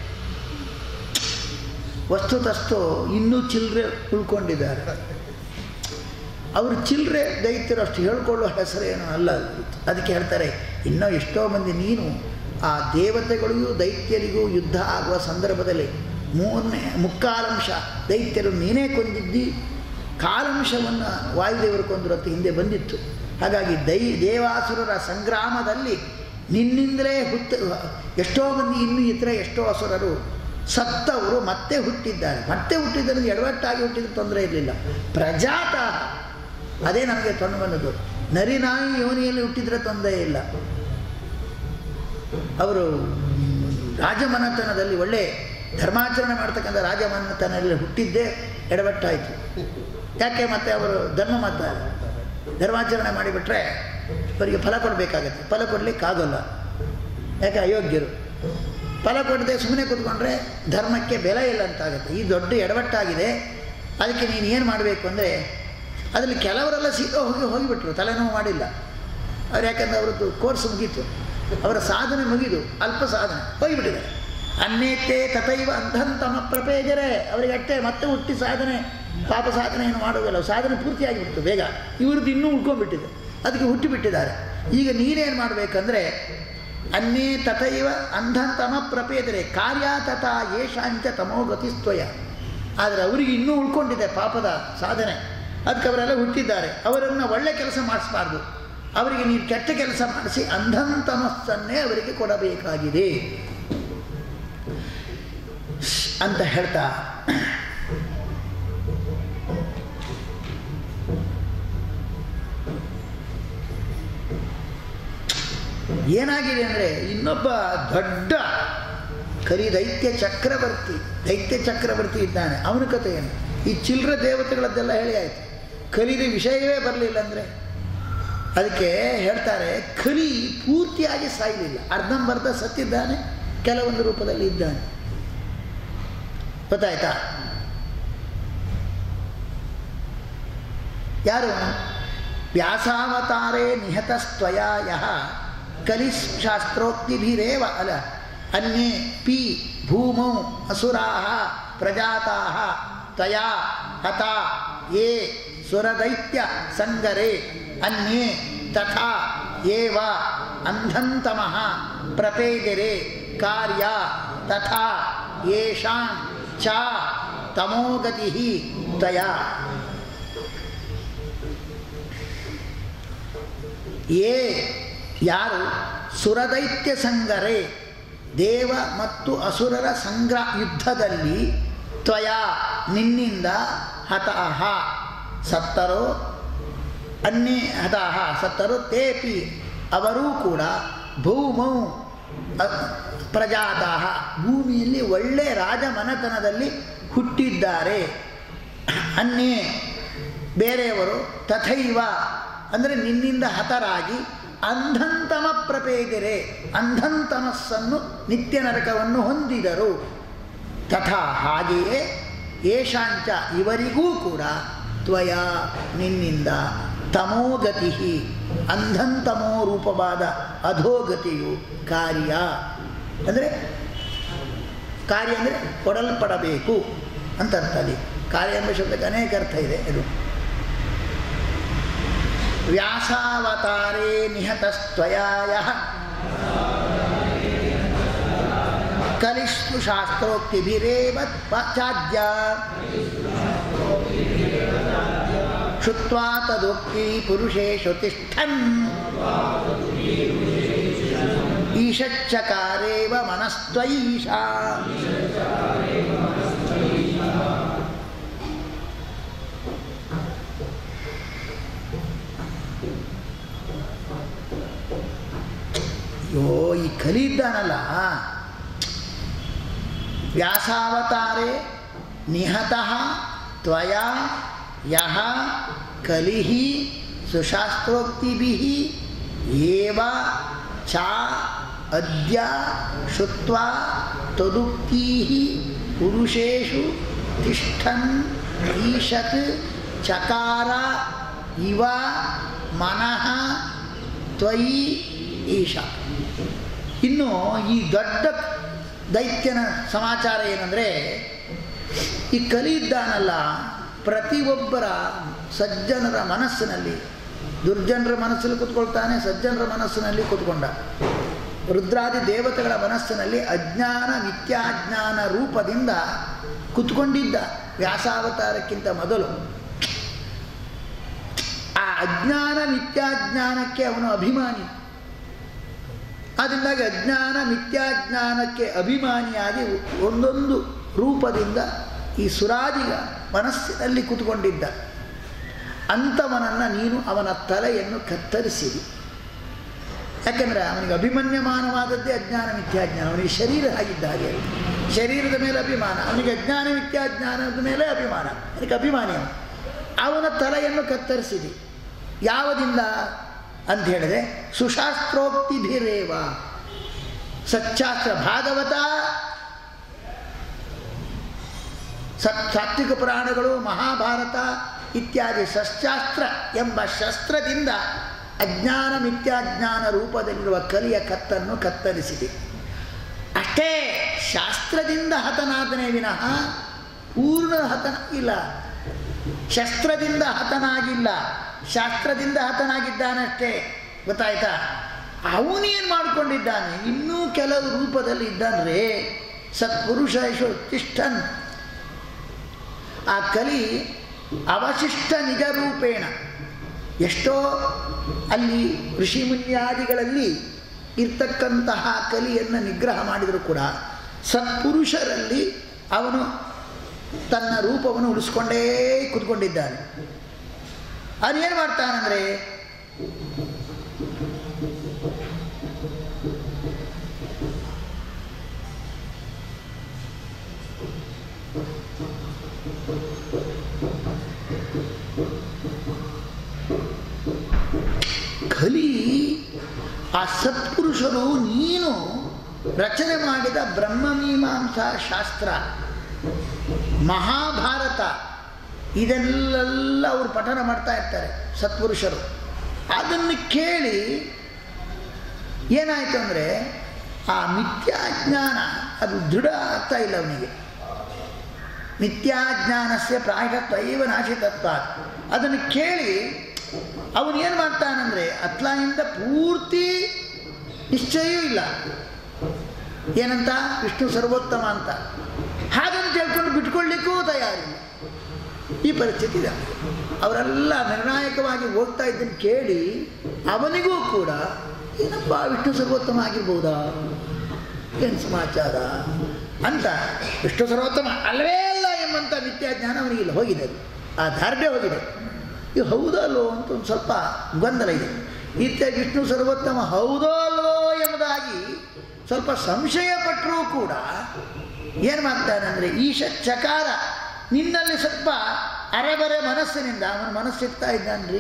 ವಸ್ತುತಸ್ತು ಇನ್ನೂ ಚಿಲ್ಲರೆ ಉಳ್ಕೊಂಡಿದ್ದಾರೆ. ಅವರು ಚಿಲ್ಲರೆ ದೈತ್ಯರು ಅಷ್ಟು ಹೇಳ್ಕೊಳ್ಳೋ ಹೆಸರೇನು ಅಲ್ಲ. ಅದಕ್ಕೆ ಹೇಳ್ತಾರೆ, ಇನ್ನೂ ಎಷ್ಟೋ ಮಂದಿ ನೀನು ಆ ದೇವತೆಗಳಿಗೂ ದೈತ್ಯರಿಗೂ ಯುದ್ಧ ಆಗುವ ಸಂದರ್ಭದಲ್ಲಿ ಮೂರನೇ ಮುಕ್ಕಾಲಂಶ ದೈತ್ಯರು ನೀನೇ ಕೊಂದಿದ್ದಿ, ಕಾಲಂಶವನ್ನು ವಾಯುದೇವರು ಕೊಂದರು ಅಂತ ಹಿಂದೆ ಬಂದಿತ್ತು. ಹಾಗಾಗಿ ದೈ ದೇವಾಸುರರ ಸಂಗ್ರಾಮದಲ್ಲಿ ನಿನ್ನಿಂದಲೇ ಹುಟ್ಟ ಎಷ್ಟೋ ಮಂದಿ ಇನ್ನೂ ಇತರ ಎಷ್ಟೋ ಅಸುರರು ಸತ್ತವರು ಮತ್ತೆ ಹುಟ್ಟಿದ್ದಾರೆ. ಮತ್ತೆ ಹುಟ್ಟಿದ್ದರಿಂದ ಎಡವಟ್ಟಾಗಿ ಹುಟ್ಟಿದ್ರೆ ತೊಂದರೆ ಇರಲಿಲ್ಲ. ಪ್ರಜಾತ ಅದೇ ನಮಗೆ ತೊಂದರೆ ಬಂದದ್ದು. ನರಿನಾಯಿ ಯೋನಿಯಲ್ಲಿ ಹುಟ್ಟಿದರೆ ತೊಂದರೆ ಇಲ್ಲ. ಅವರು ರಾಜಮನೆತನದಲ್ಲಿ ಒಳ್ಳೆ ಧರ್ಮಾಚರಣೆ ಮಾಡ್ತಕ್ಕಂಥ ರಾಜಮನೆತನದಲ್ಲಿ ಹುಟ್ಟಿದ್ದೇ ಎಡವಟ್ಟಾಯಿತು. ಯಾಕೆ? ಮತ್ತೆ ಅವರು ಧರ್ಮ ಮತ ಧರ್ಮಾಚರಣೆ ಮಾಡಿಬಿಟ್ರೆ ಅವರಿಗೆ ಫಲ ಕೊಡಬೇಕಾಗತ್ತೆ. ಫಲ ಕೊಡಲಿಕ್ಕಾಗಲ್ಲ, ಯಾಕೆ? ಅಯೋಗ್ಯರು. ಫಲ ಕೊಡದೆ ಸುಮ್ಮನೆ ಕೂತ್ಕೊಂಡ್ರೆ ಧರ್ಮಕ್ಕೆ ಬೆಲೆ ಇಲ್ಲ ಅಂತಾಗುತ್ತೆ. ಈ ದೊಡ್ಡ ಎಡವಟ್ಟಾಗಿದೆ. ಅದಕ್ಕೆ ನೀನು ಏನು ಮಾಡಬೇಕು ಅಂದರೆ, ಅದರಲ್ಲಿ ಕೆಲವರೆಲ್ಲ ಸೀದಾ ಹೋಗಿ ಹೋಗಿಬಿಟ್ರು, ತಲೆನೋವು ಮಾಡಿಲ್ಲ ಅವ್ರು. ಯಾಕಂದರೆ ಅವ್ರದ್ದು ಕೋರ್ಸ್ ಮುಗೀತು, ಅವರ ಸಾಧನೆ ಮುಗಿದು, ಅಲ್ಪ ಸಾಧನೆ ಹೋಗಿಬಿಟ್ಟಿದ್ದಾರೆ. ಅನ್ನೇತೆ ತಥೈವ ಅಂಧಂತಮ ಪ್ರಪೇಜರೆ. ಅವರಿಗೆ ಅಷ್ಟೇ ಮತ್ತೆ ಹುಟ್ಟಿ ಸಾಧನೆ ಪಾಪ ಸಾಧನೆ ಏನು ಮಾಡೋದಿಲ್ಲ. ಸಾಧನೆ ಪೂರ್ತಿಯಾಗಿಬಿಡ್ತು ಬೇಗ. ಇವ್ರದ್ದು ಇನ್ನೂ ಉಳ್ಕೊಂಡ್ಬಿಟ್ಟಿದೆ, ಅದಕ್ಕೆ ಹುಟ್ಟಿಬಿಟ್ಟಿದ್ದಾರೆ. ಈಗ ನೀನೇನು ಮಾಡಬೇಕಂದ್ರೆ, ಅನ್ನೇ ತಥೈವ ಅಂಧಂತಮ ಪ್ರಪೇದರೆ ಕಾರ್ಯ ತಥಾ ಯೇಷಾಂಚ ತಮೋ ಗತಿಸ್ತ್ವಯ. ಆದರೆ ಅವರಿಗೆ ಇನ್ನೂ ಉಳ್ಕೊಂಡಿದೆ ಪಾಪದ ಸಾಧನೆ. ಅದಕ್ಕೆ ಅವರೆಲ್ಲ ಹುಟ್ಟಿದ್ದಾರೆ. ಅವರನ್ನು ಒಳ್ಳೆ ಕೆಲಸ ಮಾಡಿಸಬಾರ್ದು. ಅವರಿಗೆ ನೀನು ಕೆಟ್ಟ ಕೆಲಸ ಮಾಡಿಸಿ ಅಂಧಂತಮಸ್ಸನ್ನೇ ಅವರಿಗೆ ಕೊಡಬೇಕಾಗಿದೆ ಅಂತ ಹೇಳ್ತಾ, ಏನಾಗಿದೆ ಅಂದರೆ, ಇನ್ನೊಬ್ಬ ದೊಡ್ಡ ಕಲಿ ದೈತ್ಯ ಚಕ್ರವರ್ತಿ ದೈತ್ಯ ಚಕ್ರವರ್ತಿ ಇದ್ದಾನೆ. ಅವನ ಕಥೆ ಏನು? ಈ ಚಿಲ್ಲರೆ ದೇವತೆಗಳದ್ದೆಲ್ಲ ಹೇಳಿ ಆಯಿತು. ಕಲಿದ ವಿಷಯವೇ ಬರಲಿಲ್ಲ ಅಂದರೆ ಅದಕ್ಕೆ ಹೇಳ್ತಾರೆ, ಕಲಿ ಪೂರ್ತಿಯಾಗಿ ಸಾಯಲಿಲ್ಲ, ಅರ್ಧಂಬರ್ಧ ಸತ್ತಿದ್ದಾನೆ. ಕೆಲವೊಂದು ರೂಪದಲ್ಲಿ ಇದ್ದಾನೆ. ಗೊತ್ತಾಯ್ತಾ? ಯಾರು? ವ್ಯಾಸಾವತಾರೇ ನಿಹತಸ್ತ್ವಯ ಯಃ ಕಲಿಶಾಸ್ತ್ರೋಕ್ತಿಭಿರೇವ ಅಲ ಅನ್ಯೇ ಪಿ ಭೂಮೌ ಅಸುರಾಃ ಪ್ರಜಾತಾಃ ತಯಾ ಹತಾ ಯೇ ಸುರದೈತ್ಯ ಸಂಗರೇ ಅನ್ಯೇ ತಥಾ ಏವ ಅಂಧಂತಮಃ ಪ್ರಪೇದಿರೆ ಕಾರ್ಯ ತಥಾ ಯೇಷಾಂ ಚ ತಮೋಗತಿಃ ತಯಾ. ಯೇ ಯಾರು ಸುರದೈತ್ಯ ಸಂಗರೇ ದೇವ ಮತ್ತು ಅಸುರರ ಸಂಗ್ರಾ ಯುದ್ಧದಲ್ಲಿ ತ್ವಯಾ ನಿನ್ನಿಂದ ಹತಃ ಸತ್ತರೋ ಅನ್ಯೇ ಹತಃ ಸತ್ತರೋ ತೇಪಿ ಅವರೂ ಕೂಡ ಭೂಮೌ ಪ್ರಜಾತಃ ಭೂಮಿಯಲ್ಲಿ ಒಳ್ಳೆ ರಾಜಮನೆತನದಲ್ಲಿ ಹುಟ್ಟಿದ್ದಾರೆ. ಅನ್ಯೇ ಬೇರೆಯವರು ತಥೈವ ಅಂದರೆ ನಿನ್ನಿಂದ ಹತರಾಗಿ ಅಂಧಂತಮ ಪ್ರಪೇದಿರೆ ಅಂಧಂತಮಸ್ಸನ್ನು ನಿತ್ಯ ನರಕವನ್ನು ಹೊಂದಿದರು. ತಥಾ ಹಾಗೆಯೇ ಯೇಷಾಂಚ ಇವರಿಗೂ ಕೂಡ ತ್ವಯ ನಿನ್ನಿಂದ ತಮೋಗತಿ ಅಂಧಂತಮೋ ರೂಪವಾದ ಅಧೋಗತಿಯು ಕಾರ್ಯ ಅಂದರೆ ಕಾರ್ಯ ಅಂದರೆ ಕೊಡಲ್ಪಡಬೇಕು ಅಂತ ಅರ್ಥ. ಅಲ್ಲಿ ಕಾರ್ಯ ಎಂಬ ಶಬ್ದಕ್ಕೆ ಅನೇಕ ಅರ್ಥ ಇದೆ. ಇದು ವ್ಯಾಸಾವತಾರೇ ನಿಹತಸ್ತ್ವಯಾ ಯಃ ಕಲಿಷ್ಠು ಶಾಸ್ತ್ರೋಕ್ತಿಭಿರೇವ ಪಾಚಾದ್ಯ ಶುತ್ವಾ ತದೋಕ್ತಿ ಪುರುಷೇಷು ತಿಷ್ಠನ್ ಈಶಚ್ಚಕಾರೇವ ಮನಸ್ತ್ವಯೀಶಾ. ಯೋ ಈ ಕಲಿ ಇದ್ದಾನಲ್ಲ, ವ್ಯಾಸಾವತಾರೇ ನಿಹತಃ ತ್ವಯಾ ಯಃ ಕಲಿಃ ಸುಶಾಸ್ತ್ರೋಕ್ತಿಭಿಃ ಏವ ಚ ಅದ್ಯ ಶುತ್ವಾ ತದುಕ್ತೀಃ ಪುರುಷೇಷು ತಿಷ್ಠನ್ ಈಶತ್ ಚಕಾರ ಇವ ಮನಃ ತ್ವಯಿ ಈಶಾ. ಇನ್ನು ಈ ದೊಡ್ಡ ದೈತ್ಯನ ಸಮಾಚಾರ ಏನಂದರೆ, ಈ ಕಲಿ ಇದ್ದಾನಲ್ಲ ಪ್ರತಿಯೊಬ್ಬರ ಸಜ್ಜನರ ಮನಸ್ಸಿನಲ್ಲಿ, ದುರ್ಜನರ ಮನಸ್ಸಲ್ಲಿ ಕೂತ್ಕೊಳ್ತಾನೆ, ಸಜ್ಜನರ ಮನಸ್ಸಿನಲ್ಲಿ ಕೂತ್ಕೊಂಡ. ರುದ್ರಾದಿ ದೇವತೆಗಳ ಮನಸ್ಸಿನಲ್ಲಿ ಅಜ್ಞಾನ ಮಿಥ್ಯಾಜ್ಞಾನ ರೂಪದಿಂದ ಕೂತ್ಕೊಂಡಿದ್ದ ವ್ಯಾಸಾವತಾರಕ್ಕಿಂತ ಮೊದಲು. ಆ ಅಜ್ಞಾನ ಮಿಥ್ಯಾಜ್ಞಾನಕ್ಕೆ ಅವನು ಅಭಿಮಾನಿ. ಅದರಿಂದಾಗಿ ಅಜ್ಞಾನ ಮಿಥ್ಯಾಜ್ಞಾನಕ್ಕೆ ಅಭಿಮಾನಿಯಾಗಿ ಒಂದೊಂದು ರೂಪದಿಂದ ಈ ಸುರಾದಿಗ ಮನಸ್ಸಿನಲ್ಲಿ ಕೂತ್ಕೊಂಡಿದ್ದ. ಅಂಥವನನ್ನು ನೀನು ಅವನ ತಲೆಯನ್ನು ಕತ್ತರಿಸಿರಿ. ಯಾಕೆಂದರೆ ಅವನಿಗೆ ಅಭಿಮನ್ಯಮಾನವಾದದ್ದೇ ಅಜ್ಞಾನ ಮಿಥ್ಯಾಜ್ಞಾನ. ಅವನಿಗೆ ಶರೀರ ಆಗಿದ್ದ ಹಾಗೆ, ಶರೀರದ ಮೇಲೆ ಅಭಿಮಾನ, ಅವನಿಗೆ ಅಜ್ಞಾನ ಮಿಥ್ಯಾಜ್ಞಾನದ ಮೇಲೆ ಅಭಿಮಾನ, ಅದಕ್ಕೆ ಅಭಿಮಾನಿ. ಅವನ ತಲೆಯನ್ನು ಕತ್ತರಿಸಿರಿ. ಯಾವುದಿಂದ ಅಂತ ಹೇಳಿದ್ರೆ ಸುಶಾಸ್ತ್ರೋಕ್ತಿಭಿರೇವ, ಸಚ್ಚಾಸ್ತ್ರ ಭಾಗವತ ಸತ್ ಸಾತ್ವಿಕ ಪುರಾಣಗಳು ಮಹಾಭಾರತ ಇತ್ಯಾದಿ ಸಚ್ಚಾಸ್ತ್ರ ಎಂಬ ಶಸ್ತ್ರದಿಂದ ಅಜ್ಞಾನ ಮಿಥ್ಯಾಜ್ಞಾನ ರೂಪದಲ್ಲಿರುವ ಕಲಿಯ ಕತ್ತನ್ನು ಕತ್ತರಿಸಿದೆ. ಅಷ್ಟೇ, ಶಾಸ್ತ್ರದಿಂದ ಹತನಾದನೇ ವಿನಃ ಪೂರ್ಣ ಹತನ ಇಲ್ಲ. ಶಸ್ತ್ರದಿಂದ ಹತನಾಗಿಲ್ಲ, ಶಾಸ್ತ್ರದಿಂದ ಹತನಾಗಿದ್ದಾನಷ್ಟೇ. ಗೊತ್ತಾಯ್ತಾ? ಅವನೇನು ಮಾಡಿಕೊಂಡಿದ್ದಾನೆ, ಇನ್ನೂ ಕೆಲವು ರೂಪದಲ್ಲಿ ಇದ್ದಾನೆ. ಸತ್ಪುರುಷೇಷು ತಿಷ್ಠನ್, ಆ ಕಲಿ ಅವಶಿಷ್ಟ ನಿಜ ರೂಪೇಣ ಎಷ್ಟೋ ಅಲ್ಲಿ ಋಷಿಮುನ್ಯಾದಿಗಳಲ್ಲಿ ಇರ್ತಕ್ಕಂತಹ ಕಲಿಯನ್ನು ನಿಗ್ರಹ ಮಾಡಿದರೂ ಕೂಡ ಸತ್ಪುರುಷರಲ್ಲಿ ಅವನು ತನ್ನ ರೂಪವನ್ನು ಉಳಿಸ್ಕೊಂಡೇ ಕೂತ್ಕೊಂಡಿದ್ದಾನೆ. ಅವನೇನು ಮಾಡ್ತಾನಂದರೆ ಕಲಿ ಆ ಸತ್ಪುರುಷರು ನೀನು ರಚನೆ ಮಾಡಿದ ಬ್ರಹ್ಮಮೀಮಾಂಸಾ ಶಾಸ್ತ್ರ, ಮಹಾಭಾರತ, ಇದೆಲ್ಲ ಅವರು ಪಠನ ಮಾಡ್ತಾ ಇರ್ತಾರೆ ಸತ್ಪುರುಷರು. ಅದನ್ನು ಕೇಳಿ ಏನಾಯಿತು ಅಂದರೆ ಆ ಮಿಥ್ಯಾಜ್ಞಾನ ಅದು ದೃಢ ಆಗ್ತಾ ಇಲ್ಲ ಅವನಿಗೆ. ಮಿಥ್ಯಾಜ್ಞಾನಸ್ಯ ಪ್ರಾಯತತ್ವೈವ ನಾಶಿತತ್ವ. ಅದನ್ನು ಕೇಳಿ ಅವನು ಏನು ಮಾಡ್ತಾನಂದರೆ ಅತ್ಲಾಯಿಂದ ಪೂರ್ತಿ ನಿಶ್ಚಯವೂ ಇಲ್ಲ, ಏನಂತ ವಿಷ್ಣು ಸರ್ವೋತ್ತಮ ಅಂತ. ಹಾಗಂತ ಹೇಳ್ಕೊಂಡು ಬಿಟ್ಕೊಳ್ಳಿಕ್ಕೂ ತಯಾರಿಲ್ಲ. ಈ ಪರಿಸ್ಥಿತಿ ಇದೆ. ಅವರೆಲ್ಲ ನಿರ್ಣಾಯಕವಾಗಿ ಹೋಗ್ತಾ ಇದ್ದನ್ನು ಕೇಳಿ ಅವನಿಗೂ ಕೂಡ ಏನಪ್ಪ ವಿಷ್ಣು ಸರ್ವೋತ್ತಮ ಆಗಿರ್ಬೋದಾ, ಏನು ಸಮಾಚಾರ ಅಂತ ವಿಷ್ಣು ಸರ್ವೋತ್ತಮ ಅಲ್ಲವೇ ಅಲ್ಲ ಎಂಬಂಥ ಮಿಥ್ಯಾಜ್ಞಾನ ಅವನಿಗಿಲ್ಲ, ಹೋಗಿದೆ. ಅದು ಆ ಧಾರಣೆ ಹೋಗಿದೆ. ಇದು ಹೌದೋ ಅಲ್ಲೋ ಅಂತ ಒಂದು ಸ್ವಲ್ಪ ಗೊಂದಲ ಇದೆ. ಇತ್ಯಾದಿ ವಿಷ್ಣು ಸರ್ವೋತ್ತಮ ಹೌದೋ ಅಲ್ಲೋ ಎಂಬುದಾಗಿ ಸ್ವಲ್ಪ ಸಂಶಯ ಪಟ್ಟರೂ ಕೂಡ ಏನು ಮಾಡ್ತಾನಂದರೆ ಈಶ ಚಕಾರ ನಿನ್ನಲ್ಲಿ ಸ್ವಲ್ಪ ಅರೆಬರೆ ಮನಸ್ಸಿನಿಂದ ಅವನ ಮನಸ್ಸಿರ್ತಾ ಇದ್ದಾನ್ರಿ.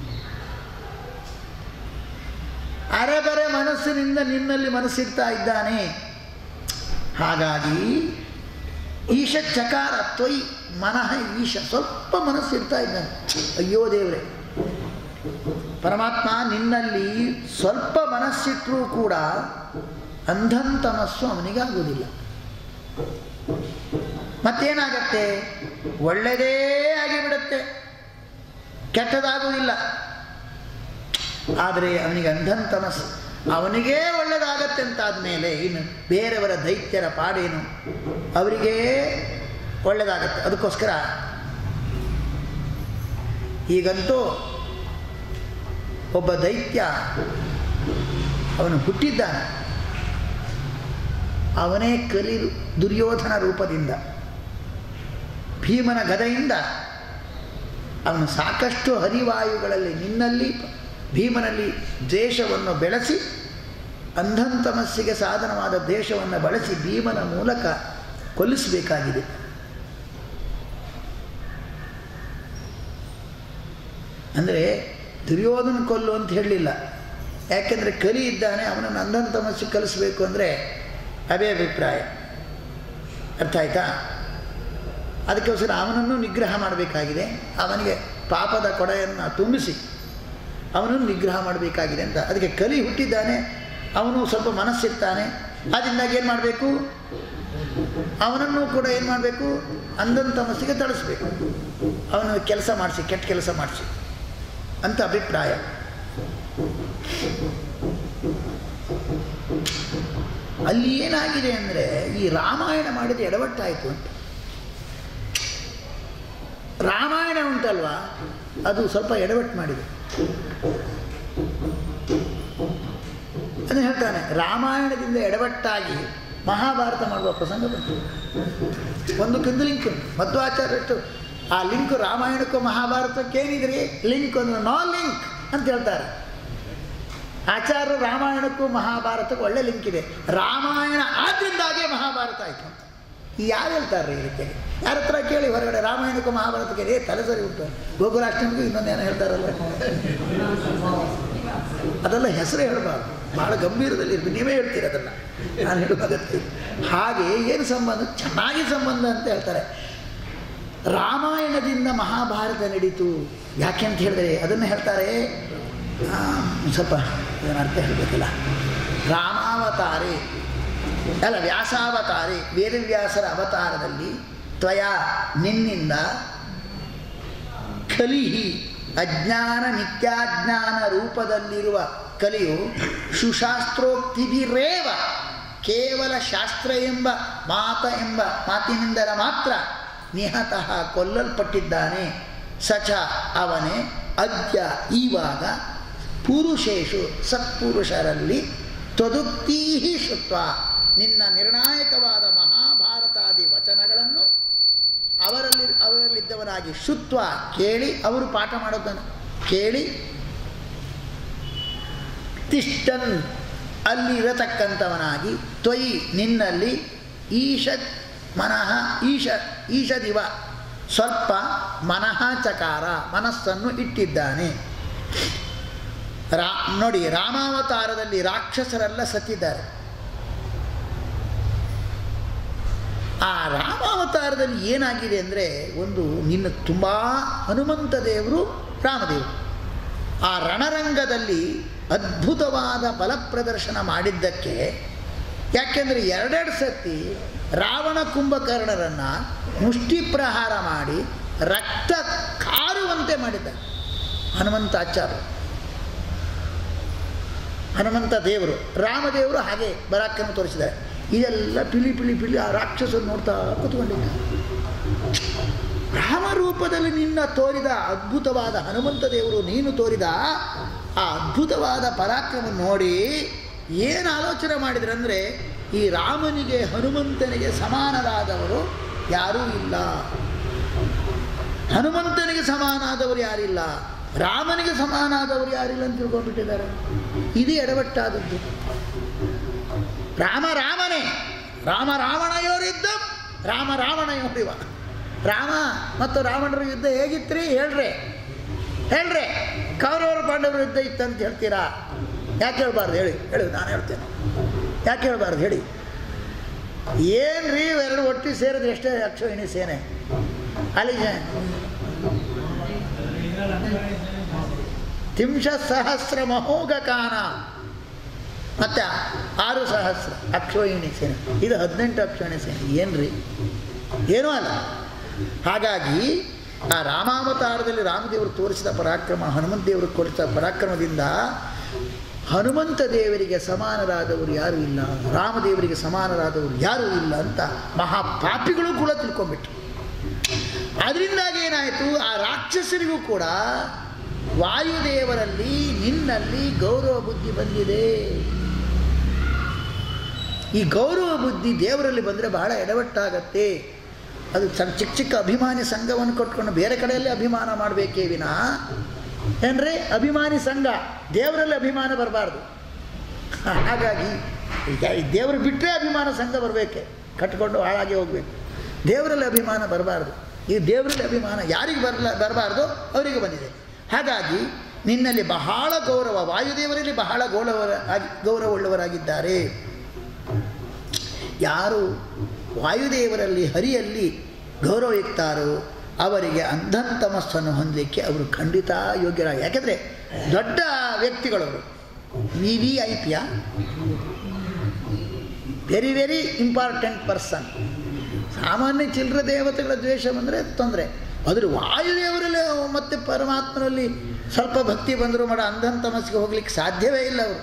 ಅರೆಬರೆ ಮನಸ್ಸಿನಿಂದ ನಿನ್ನಲ್ಲಿ ಮನಸ್ಸಿರ್ತಾ ಇದ್ದಾನೆ. ಹಾಗಾಗಿ ಈಶ ಚಕಾರ ತ್ವಯಿ ಮನಃ ಈಶ ಸ್ವಲ್ಪ ಮನಸ್ಸಿರ್ತಾ ಇದ್ದಾನೆ. ಅಯ್ಯೋ ದೇವರೇ, ಪರಮಾತ್ಮ ನಿನ್ನಲ್ಲಿ ಸ್ವಲ್ಪ ಮನಸ್ಸಿಟ್ಟರೂ ಕೂಡ ಅಂಧಂತಮಸ್ಸು ಅವನಿಗಾಗುವುದಿಲ್ಲ. ಮತ್ತೇನಾಗತ್ತೆ? ಒಳ್ಳೆಯದೇ ಆಗಿಬಿಡುತ್ತೆ, ಕೆಟ್ಟದಾಗುವುದಿಲ್ಲ. ಆದರೆ ಅವನಿಗೆ ಅಂಧಂತಮಸ್ಸು, ಅವನಿಗೇ ಒಳ್ಳೆಯದಾಗತ್ತೆ ಅಂತಾದಮೇಲೆ ಇನ್ನು ಬೇರೆಯವರ ದೈತ್ಯರ ಪಾಡೇನು, ಅವರಿಗೇ ಒಳ್ಳೆಯದಾಗತ್ತೆ. ಅದಕ್ಕೋಸ್ಕರ ಈಗಂತೂ ಒಬ್ಬ ದೈತ್ಯ ಅವನು ಹುಟ್ಟಿದ್ದಾನೆ. ಅವನೇ ಕಲಿ ದುರ್ಯೋಧನ ರೂಪದಿಂದ ಭೀಮನ ಗದೆಯಿಂದ ಅವನು ಸಾಕಷ್ಟು ಹರಿವಾಯುಗಳಲ್ಲಿ ನಿನ್ನಲ್ಲಿ ಭೀಮನಲ್ಲಿ ದ್ವೇಷವನ್ನು ಬೆಳೆಸಿ ಅಂಧಂತಮಸ್ಸಿಗೆ ಸಾಧನವಾದ ದ್ವೇಷವನ್ನು ಬಳಸಿ ಭೀಮನ ಮೂಲಕ ಕೊಲ್ಲಿಸಬೇಕಾಗಿದೆ. ಅಂದರೆ ದುರ್ಯೋಧನ ಕೊಲ್ಲು ಅಂತ ಹೇಳಲಿಲ್ಲ, ಯಾಕೆಂದರೆ ಕಲಿ ಇದ್ದಾನೆ, ಅವನನ್ನು ಅಂಧಂತಮಸ್ಸಿಗೆ ಕಲಿಸಬೇಕು ಅಂದರೆ ಅದೇ ಅಭಿಪ್ರಾಯ. ಅರ್ಥ ಆಯ್ತಾ? ಅದಕ್ಕೋಸ್ಕರ ಅವನನ್ನು ನಿಗ್ರಹ ಮಾಡಬೇಕಾಗಿದೆ, ಅವನಿಗೆ ಪಾಪದ ಕೊಡೆಯನ್ನು ತುಂಬಿಸಿ ಅವನನ್ನು ನಿಗ್ರಹ ಮಾಡಬೇಕಾಗಿದೆ ಅಂತ. ಅದಕ್ಕೆ ಕಲಿ ಹುಟ್ಟಿದ್ದಾನೆ, ಅವನು ಸ್ವಲ್ಪ ಮನಸ್ಸಿರ್ತಾನೆ. ಅದರಿಂದಾಗಿ ಏನು ಮಾಡಬೇಕು? ಅವನನ್ನು ಕೂಡ ಏನು ಮಾಡಬೇಕು? ಅಂಧಂತಮಸ್ಸಿಗೆ ತಳಿಸ್ಬೇಕು, ಅವನ ಕೆಲಸ ಮಾಡಿಸಿ, ಕೆಟ್ಟ ಕೆಲಸ ಮಾಡಿಸಿ ಅಂತ ಅಭಿಪ್ರಾಯ. ಅಲ್ಲಿ ಏನಾಗಿದೆ ಅಂದರೆ ಈ ರಾಮಾಯಣ ಮಾಡಿದ ಎಡವಟ್ಟಾಯಿತು ಅಂತ. ರಾಮಾಯಣ ಉಂಟಲ್ವಾ, ಅದು ಸ್ವಲ್ಪ ಎಡವಟ್ಟು ಮಾಡಿದೆ. ಅದನ್ನು ಹೇಳ್ತಾನೆ, ರಾಮಾಯಣದಿಂದ ಎಡವಟ್ಟಾಗಿ ಮಹಾಭಾರತ ಮಾಡುವ ಪ್ರಸಂಗ ಬಂತು. ಒಂದು ಕಿಂದು ಲಿಂಕ್ ಉಂಟು, ಮಧ್ವಾಚಾರ್ಯಷ್ಟು ಆ ಲಿಂಕ್ ರಾಮಾಯಣಕ್ಕೂ ಮಹಾಭಾರತಕ್ಕೇನಿದ್ರಿ ಲಿಂಕ್ ಒಂದು ನೋ ಲಿಂಕ್ ಅಂತ ಹೇಳ್ತಾರೆ. ಆಚಾರ್ಯರು ರಾಮಾಯಣಕ್ಕೂ ಮಹಾಭಾರತಕ್ಕೂ ಒಳ್ಳೆ ಲಿಂಕ್ ಇದೆ, ರಾಮಾಯಣ ಆದ್ದರಿಂದಾಗೆ ಮಹಾಭಾರತ ಆಯಿತು ಅಂತ ಯಾರು ಹೇಳ್ತಾರೆ? ಇದಕ್ಕೆ ಯಾರ ಹತ್ರ ಕೇಳಿ ಹೊರಗಡೆ ರಾಮಾಯಣಕ್ಕೂ ಮಹಾಭಾರತಕ್ಕೆ ರೇ ತಲೆ ಸರಿ ಉಂಟು. ಗೋಕುಲಾಷ್ಟಮಿಗೂ ಇನ್ನೊಂದೇನೋ ಹೇಳ್ತಾರಲ್ಲ, ಅದೆಲ್ಲ ಹೆಸರೇ ಹೇಳಬಾರ್ದು, ಭಾಳ ಗಂಭೀರದಲ್ಲಿ ಇರ್ಬೇಕು. ನೀವೇ ಹೇಳ್ತೀರಿ ಅದನ್ನು, ನಾನು ಹೇಳುವಾಗತ್ತೆ. ಹಾಗೆ ಏನು ಸಂಬಂಧ? ಚೆನ್ನಾಗಿ ಸಂಬಂಧ ಅಂತ ಹೇಳ್ತಾರೆ. ರಾಮಾಯಣದಿಂದ ಮಹಾಭಾರತ ನಡೀತು. ಯಾಕೆ ಅಂತ ಹೇಳಿದ್ರೆ ಅದನ್ನು ಹೇಳ್ತಾರೆ, ಸ್ವಲ್ಪ ಅದನ್ನು ಅರ್ಥ ಹೇಳಬೇಕಲ್ಲ. ರಾಮಾವತಾರೇ ಅಲ್ಲ ವ್ಯಾಸಾವತಾರೇ, ವೇದವ್ಯಾಸರ ಅವತಾರದಲ್ಲಿ ತ್ವಯ ನಿನ್ನಿಂದ ಕಲಿಹಿ ಅಜ್ಞಾನ ನಿತ್ಯಾಜ್ಞಾನ ರೂಪದಲ್ಲಿರುವ ಕಲಿಯು ಸುಶಾಸ್ತ್ರೋಕ್ತಿಭಿರೇವ ಕೇವಲ ಶಾಸ್ತ್ರ ಎಂಬ ಮಾತ ಎಂಬ ಮಾತಿನಿಂದರ ಮಾತ್ರ ನಿಹತಃ ಕೊಲ್ಲಲ್ಪಟ್ಟಿದ್ದಾನೆ. ಸಚ ಅವನೇ ಅದ್ಯ ಈವಾಗ ಪುರುಷೇಶು ಸತ್ಪುರುಷರಲ್ಲಿ ತ್ವದುಕ್ತೀಹಿ ಶುತ್ವ ನಿನ್ನ ನಿರ್ಣಾಯಕವಾದ ಮಹಾಭಾರತಾದಿ ವಚನಗಳನ್ನು ಅವರಲ್ಲಿ ಅವರಲ್ಲಿದ್ದವನಾಗಿ ಶುತ್ವ ಕೇಳಿ, ಅವರು ಪಾಠ ಮಾಡೋದನ್ನು ಕೇಳಿ, ತಿಷ್ಟನ್ ಅಲ್ಲಿರತಕ್ಕಂಥವನಾಗಿ ತ್ವಯಿ ನಿನ್ನಲ್ಲಿ ಈಶ ಮನಃ ಈಶ ಈಶದಿವ ಸ್ವಲ್ಪ ಮನಃ ಚಕಾರ ಮನಸ್ಸನ್ನು ಇಟ್ಟಿದ್ದಾನೆ. ರಾ ನೋಡಿ, ರಾಮಾವತಾರದಲ್ಲಿ ರಾಕ್ಷಸರೆಲ್ಲ ಸತ್ತಿದ್ದಾರೆ. ಆ ರಾಮಾವತಾರದಲ್ಲಿ ಏನಾಗಿದೆ ಅಂದರೆ, ಒಂದು ನಿನ್ನ ತುಂಬ ಹನುಮಂತ ದೇವರು ರಾಮದೇವರು ಆ ರಣರಂಗದಲ್ಲಿ ಅದ್ಭುತವಾದ ಬಲ ಪ್ರದರ್ಶನ ಮಾಡಿದ್ದಕ್ಕೆ, ಯಾಕೆಂದರೆ ಎರಡೆರಡು ಸತಿ ರಾವಣ ಕುಂಭಕರ್ಣರನ್ನು ಮುಷ್ಟಿ ಪ್ರಹಾರ ಮಾಡಿ ರಕ್ತ ಕಾರುವಂತೆ ಮಾಡಿದ್ದ ಹನುಮಂತಾಚಾರ್ಯ. ಹನುಮಂತ ದೇವರು, ರಾಮದೇವರು ಹಾಗೆ ಪರಾಕ್ರಮ ತೋರಿಸಿದ್ದಾರೆ. ಇದೆಲ್ಲ ಪಿಲಿ ಪಿಲಿ ಪಿಲಿ ಆ ರಾಕ್ಷಸರು ನೋಡ್ತಾ ಕೂತ್ಕೊಂಡಿದ್ದ. ರಾಮರೂಪದಲ್ಲಿ ನಿನ್ನ ತೋರಿದ ಅದ್ಭುತವಾದ ಹನುಮಂತ ದೇವರು ನೀನು ತೋರಿದ ಆ ಅದ್ಭುತವಾದ ಪರಾಕ್ರಮ ನೋಡಿ ಏನು ಆಲೋಚನೆ ಮಾಡಿದ್ರಂದರೆ, ಈ ರಾಮನಿಗೆ ಹನುಮಂತನಿಗೆ ಸಮಾನರಾದವರು ಯಾರೂ ಇಲ್ಲ, ಹನುಮಂತನಿಗೆ ಸಮಾನಾದವರು ಯಾರಿಲ್ಲ, ರಾಮನಿಗೆ ಸಮಾನಾದವರು ಯಾರಿಲ್ಲ ಅಂತ ತಿಳ್ಕೊಂಡ್ಬಿಟ್ಟಿದ್ದಾರೆ. ಇದು ಎಡವಟ್ಟಾದದ್ದು. ರಾಮ ರಾಮನೇ, ರಾಮ ರಾವಣಯೋರಿದ್ದ ರಾಮ ರಾವಣಯೋರಿವ. ರಾಮ ಮತ್ತು ರಾವಣರ ಯುದ್ಧ ಹೇಗಿತ್ರಿ ಹೇಳ್ರೆ ಹೇಳ್ರೆ ಕೌರವರು ಪಾಂಡವರ ಯುದ್ಧ ಇತ್ತಂತ ಹೇಳ್ತೀರಾ? ಯಾಕೆ ಹೇಳ್ಬಾರ್ದು ಹೇಳಿ? ಹೇಳಿ, ನಾನು ಹೇಳ್ತೇನೆ. ಯಾಕೆ ಹೇಳ್ಬಾರ್ದು ಹೇಳಿ? ಏನು ರೀ ಎರಡು ಒಟ್ಟಿಗೆ ಸೇರಿದ್ರೆ ಎಷ್ಟೇ ಅಕ್ಷೋಹಿಣಿ ಸೇನೆ ಅಲ್ಲಿಗೆ ತಿಂಶ ಸಹಸ್ರ ಮಹೋಗಕಾನ, ಮತ್ತು ಆರು ಸಹಸ್ರ ಅಕ್ಷೋಹಿಣಿ ಸೇನೆ, ಇದು ಹದಿನೆಂಟು ಅಕ್ಷೋಹಿಣಿ ಸೇನೆ. ಏನು ರೀ? ಏನೂ ಅಲ್ಲ. ಹಾಗಾಗಿ ಆ ರಾಮಾವತಾರದಲ್ಲಿ ರಾಮದೇವರು ತೋರಿಸಿದ ಪರಾಕ್ರಮ, ಹನುಮಂತ ದೇವರು ತೋರಿಸಿದ ಪರಾಕ್ರಮದಿಂದ ಹನುಮಂತ ದೇವರಿಗೆ ಸಮಾನರಾದವರು ಯಾರೂ ಇಲ್ಲ, ರಾಮದೇವರಿಗೆ ಸಮಾನರಾದವರು ಯಾರೂ ಇಲ್ಲ ಅಂತ ಮಹಾಪಾಪಿಗಳು ಕೂಡ ತಿಳ್ಕೊಂಡ್ಬಿಟ್ರು. ಅದರಿಂದಾಗಿ ಏನಾಯಿತು, ಆ ರಾಕ್ಷಸರಿಗೂ ಕೂಡ ವಾಯುದೇವರಲ್ಲಿ ನಿನ್ನಲ್ಲಿ ಗೌರವ ಬುದ್ಧಿ ಬಂದಿದೆ. ಈ ಗೌರವ ಬುದ್ಧಿ ದೇವರಲ್ಲಿ ಬಂದರೆ ಬಹಳ ಎಡವಟ್ಟಾಗತ್ತೆ. ಅದು ಸಣ್ಣ ಚಿಕ್ಕ ಚಿಕ್ಕ ಅಭಿಮಾನಿ ಸಂಘವನ್ನು ಕೊಟ್ಕೊಂಡು ಬೇರೆ ಕಡೆಯಲ್ಲಿ ಅಭಿಮಾನ ಮಾಡಬೇಕೇ ವಿನಃ, ಏನ್ರಿ ಅಭಿಮಾನಿ ಸಂಘ, ದೇವರಲ್ಲಿ ಅಭಿಮಾನ ಬರಬಾರ್ದು. ಹಾಗಾಗಿ ದೇವರು ಬಿಟ್ಟರೆ ಅಭಿಮಾನ ಸಂಘ ಬರಬೇಕೆ, ಕಟ್ಕೊಂಡು ಹಾಳಾಗಿ ಹೋಗಬೇಕು. ದೇವರಲ್ಲಿ ಅಭಿಮಾನ ಬರಬಾರ್ದು. ಈ ದೇವರಲ್ಲಿ ಅಭಿಮಾನ ಯಾರಿಗೆ ಬರಲ ಬರಬಾರ್ದು ಅವರಿಗೆ ಬಂದಿದೆ. ಹಾಗಾಗಿ ನಿನ್ನಲ್ಲಿ ಬಹಳ ಗೌರವ, ವಾಯುದೇವರಲ್ಲಿ ಬಹಳ ಗೌರವ ಗೌರವವುಳ್ಳವರಾಗಿದ್ದಾರೆ. ಯಾರು ವಾಯುದೇವರಲ್ಲಿ ಹರಿಯಲ್ಲಿ ಗೌರವ ಇರ್ತಾರೋ ಅವರಿಗೆ ಅಂಧಂತಮಸ್ಸನ್ನು ಹೊಂದಲಿಕ್ಕೆ ಅವರು ಖಂಡಿತ ಯೋಗ್ಯರ. ಯಾಕೆಂದರೆ ದೊಡ್ಡ ವ್ಯಕ್ತಿಗಳವರು, ವಿ ವಿ ಐ ಪಿಯ ವೆರಿ ವೆರಿ ಇಂಪಾರ್ಟೆಂಟ್ ಪರ್ಸನ್. ಸಾಮಾನ್ಯ ಚಿಲ್ಲರೆ ದೇವತೆಗಳ ದ್ವೇಷ ಬಂದರೆ ತೊಂದರೆ. ಅದ್ರ ವಾಯುದೇವರಲ್ಲಿ ಮತ್ತು ಪರಮಾತ್ಮನಲ್ಲಿ ಸ್ವಲ್ಪ ಭಕ್ತಿ ಬಂದರೂ ಮಾಡ ಅಂಧಂತಮಸ್ಸಿಗೆ ಹೋಗ್ಲಿಕ್ಕೆ ಸಾಧ್ಯವೇ ಇಲ್ಲ ಅವರು.